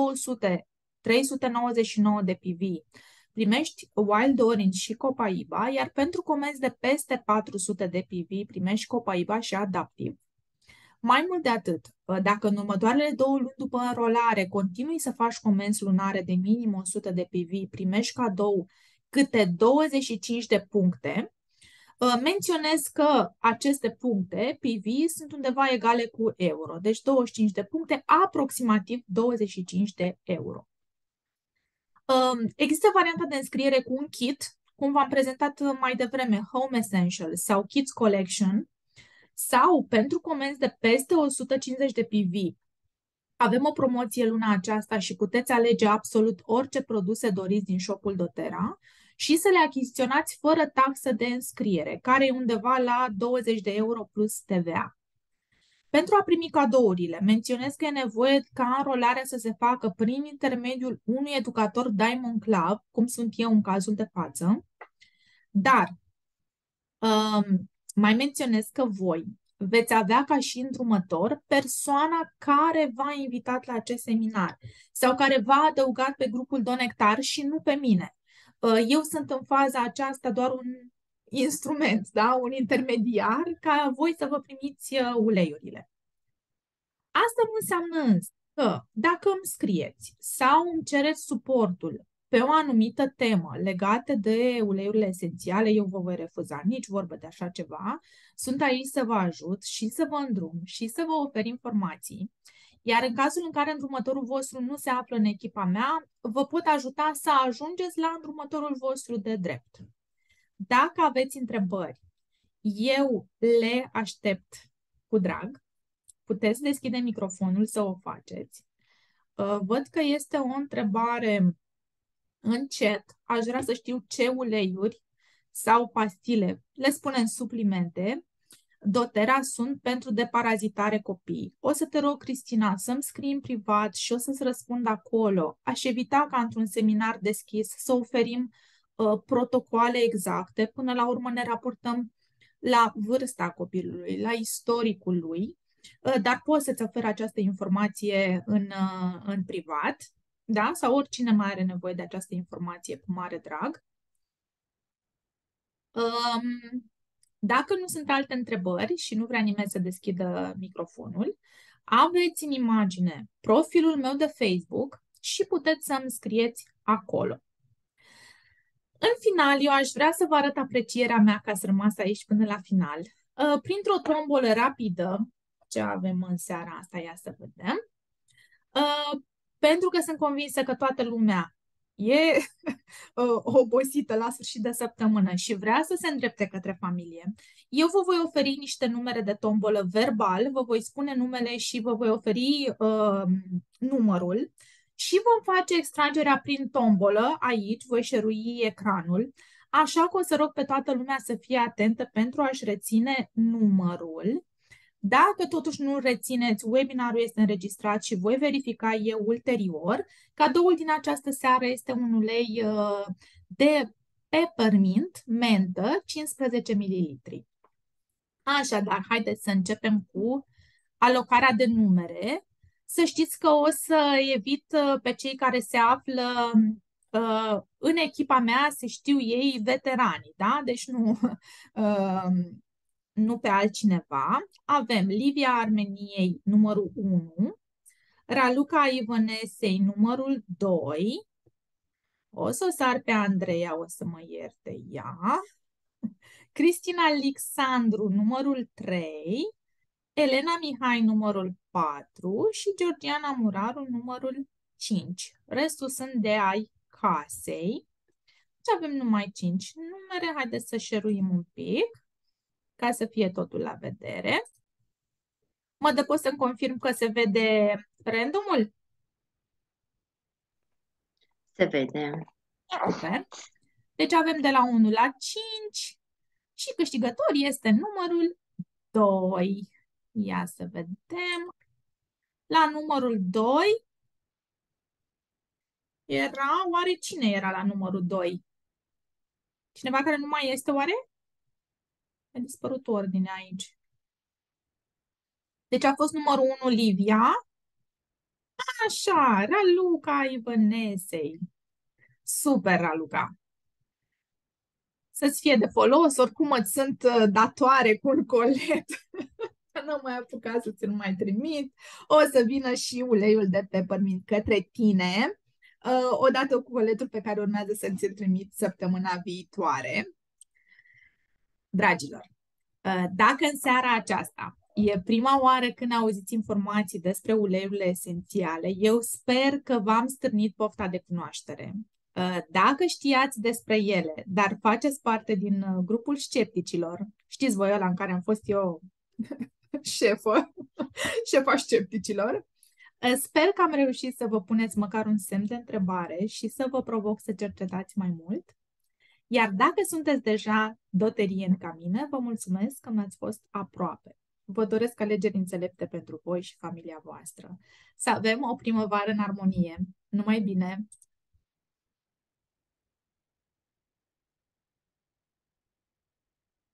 399 de PV, primești Wild Orange și Copaiba, iar pentru comenzi de peste 400 de PV, primești Copaiba și Adaptiv. Mai mult de atât, dacă în următoarele 2 luni după înrolare continui să faci comenzi lunare de minim 100 de PV, primești cadou câte 25 de puncte. Menționez că aceste puncte PV sunt undeva egale cu euro, deci 25 de puncte, aproximativ 25 de euro. Există varianta de înscriere cu un kit, cum v-am prezentat mai devreme, Home Essentials sau Kids Collection, sau pentru comenzi de peste 150 de PV. Avem o promoție luna aceasta și puteți alege absolut orice produse doriți din shop-ul doTERRA și să le achiziționați fără taxă de înscriere, care e undeva la 20 de euro plus TVA. Pentru a primi cadourile, menționez că e nevoie ca înrolarea să se facă prin intermediul unui educator Diamond Club, cum sunt eu în cazul de față, dar mai menționez că voi veți avea ca și îndrumător persoana care v-a invitat la acest seminar sau care v-a adăugat pe grupul Donectar și nu pe mine. Eu sunt în faza aceasta doar un instrument, da? Un intermediar ca voi să vă primiți uleiurile. Asta nu înseamnă însă că dacă îmi scrieți sau îmi cereți suportul pe o anumită temă legată de uleiurile esențiale, eu vă voi refuza, nici vorbă de așa ceva. Sunt aici să vă ajut și să vă îndrum și să vă ofer informații. Iar în cazul în care îndrumătorul vostru nu se află în echipa mea, vă pot ajuta să ajungeți la îndrumătorul vostru de drept. Dacă aveți întrebări, eu le aștept cu drag. Puteți deschide microfonul să o faceți. Văd că este o întrebare în chat. Aș vrea să știu ce uleiuri sau pastile, le spunem suplimente, doTERRA sunt pentru deparazitare copii. O să te rog, Cristina, să-mi scrii în privat și o să-ți răspund acolo. Aș evita ca într-un seminar deschis să oferim protocoale exacte. Până la urmă ne raportăm la vârsta copilului, la istoricul lui, dar pot să-ți ofer această informație în privat, da? Sau oricine mai are nevoie de această informație cu mare drag. Dacă nu sunt alte întrebări și nu vrea nimeni să deschidă microfonul, aveți în imagine profilul meu de Facebook și puteți să-mi scrieți acolo. În final, eu aș vrea să vă arăt aprecierea mea că ați rămas aici până la final. Printr-o tombolă rapidă, ce avem în seara asta, ia să vedem, pentru că sunt convinsă că toată lumea e obosită la sfârșit de săptămână și vrea să se îndrepte către familie, eu vă voi oferi niște numere de tombolă verbal, vă voi spune numele și vă voi oferi numărul și vom face extragerea prin tombolă aici, voi șerui ecranul, așa că o să rog pe toată lumea să fie atentă pentru a-și reține numărul. Dacă totuși nu rețineți, webinarul este înregistrat și voi verifica eu ulterior. Cadoul din această seară este un ulei de peppermint, mentă, 15 ml. Așadar, haideți să începem cu alocarea de numere. Să știți că o să evit pe cei care se află în echipa mea, să știu ei, veterani, da? Deci nu pe altcineva. Avem Livia Armeniei, numărul 1, Raluca Ivonesei, numărul 2, O să o sar pe Andreea, o să mă ierte ea. Cristina Alexandru, numărul 3. Elena Mihai, numărul 4. Și Georgiana Muraru, numărul 5. Restul sunt de ai casei. Și avem numai 5 numere. Haideți să șeruim un pic ca să fie totul la vedere. Mă dă pot să-mi confirm că se vede randomul? Se vede. Super. Deci avem de la 1 la 5 și câștigător este numărul 2. Ia să vedem. La numărul 2 era, oare cine era la numărul 2? Cineva care nu mai este, oare? A dispărut ordinea aici. Deci a fost numărul 1 Livia. Așa, Raluca Ivănesei. Super, Raluca. Să-ți fie de folos, oricum îți sunt datoare cu un colet. Nu mai apucat să ți-l mai trimit. O să vină și uleiul de peppermint către tine, odată cu coletul pe care urmează să ți-l trimit săptămâna viitoare. Dragilor, dacă în seara aceasta e prima oară când auziți informații despre uleiurile esențiale, eu sper că v-am stârnit pofta de cunoaștere. Dacă știați despre ele, dar faceți parte din grupul scepticilor, știți voi ăla în care am fost eu șefa scepticilor, sper că am reușit să vă puneți măcar un semn de întrebare și să vă provoc să cercetați mai mult. Iar dacă sunteți deja doterieni ca mine, vă mulțumesc că mi-ați fost aproape. Vă doresc alegeri înțelepte pentru voi și familia voastră. Să avem o primăvară în armonie. Numai bine!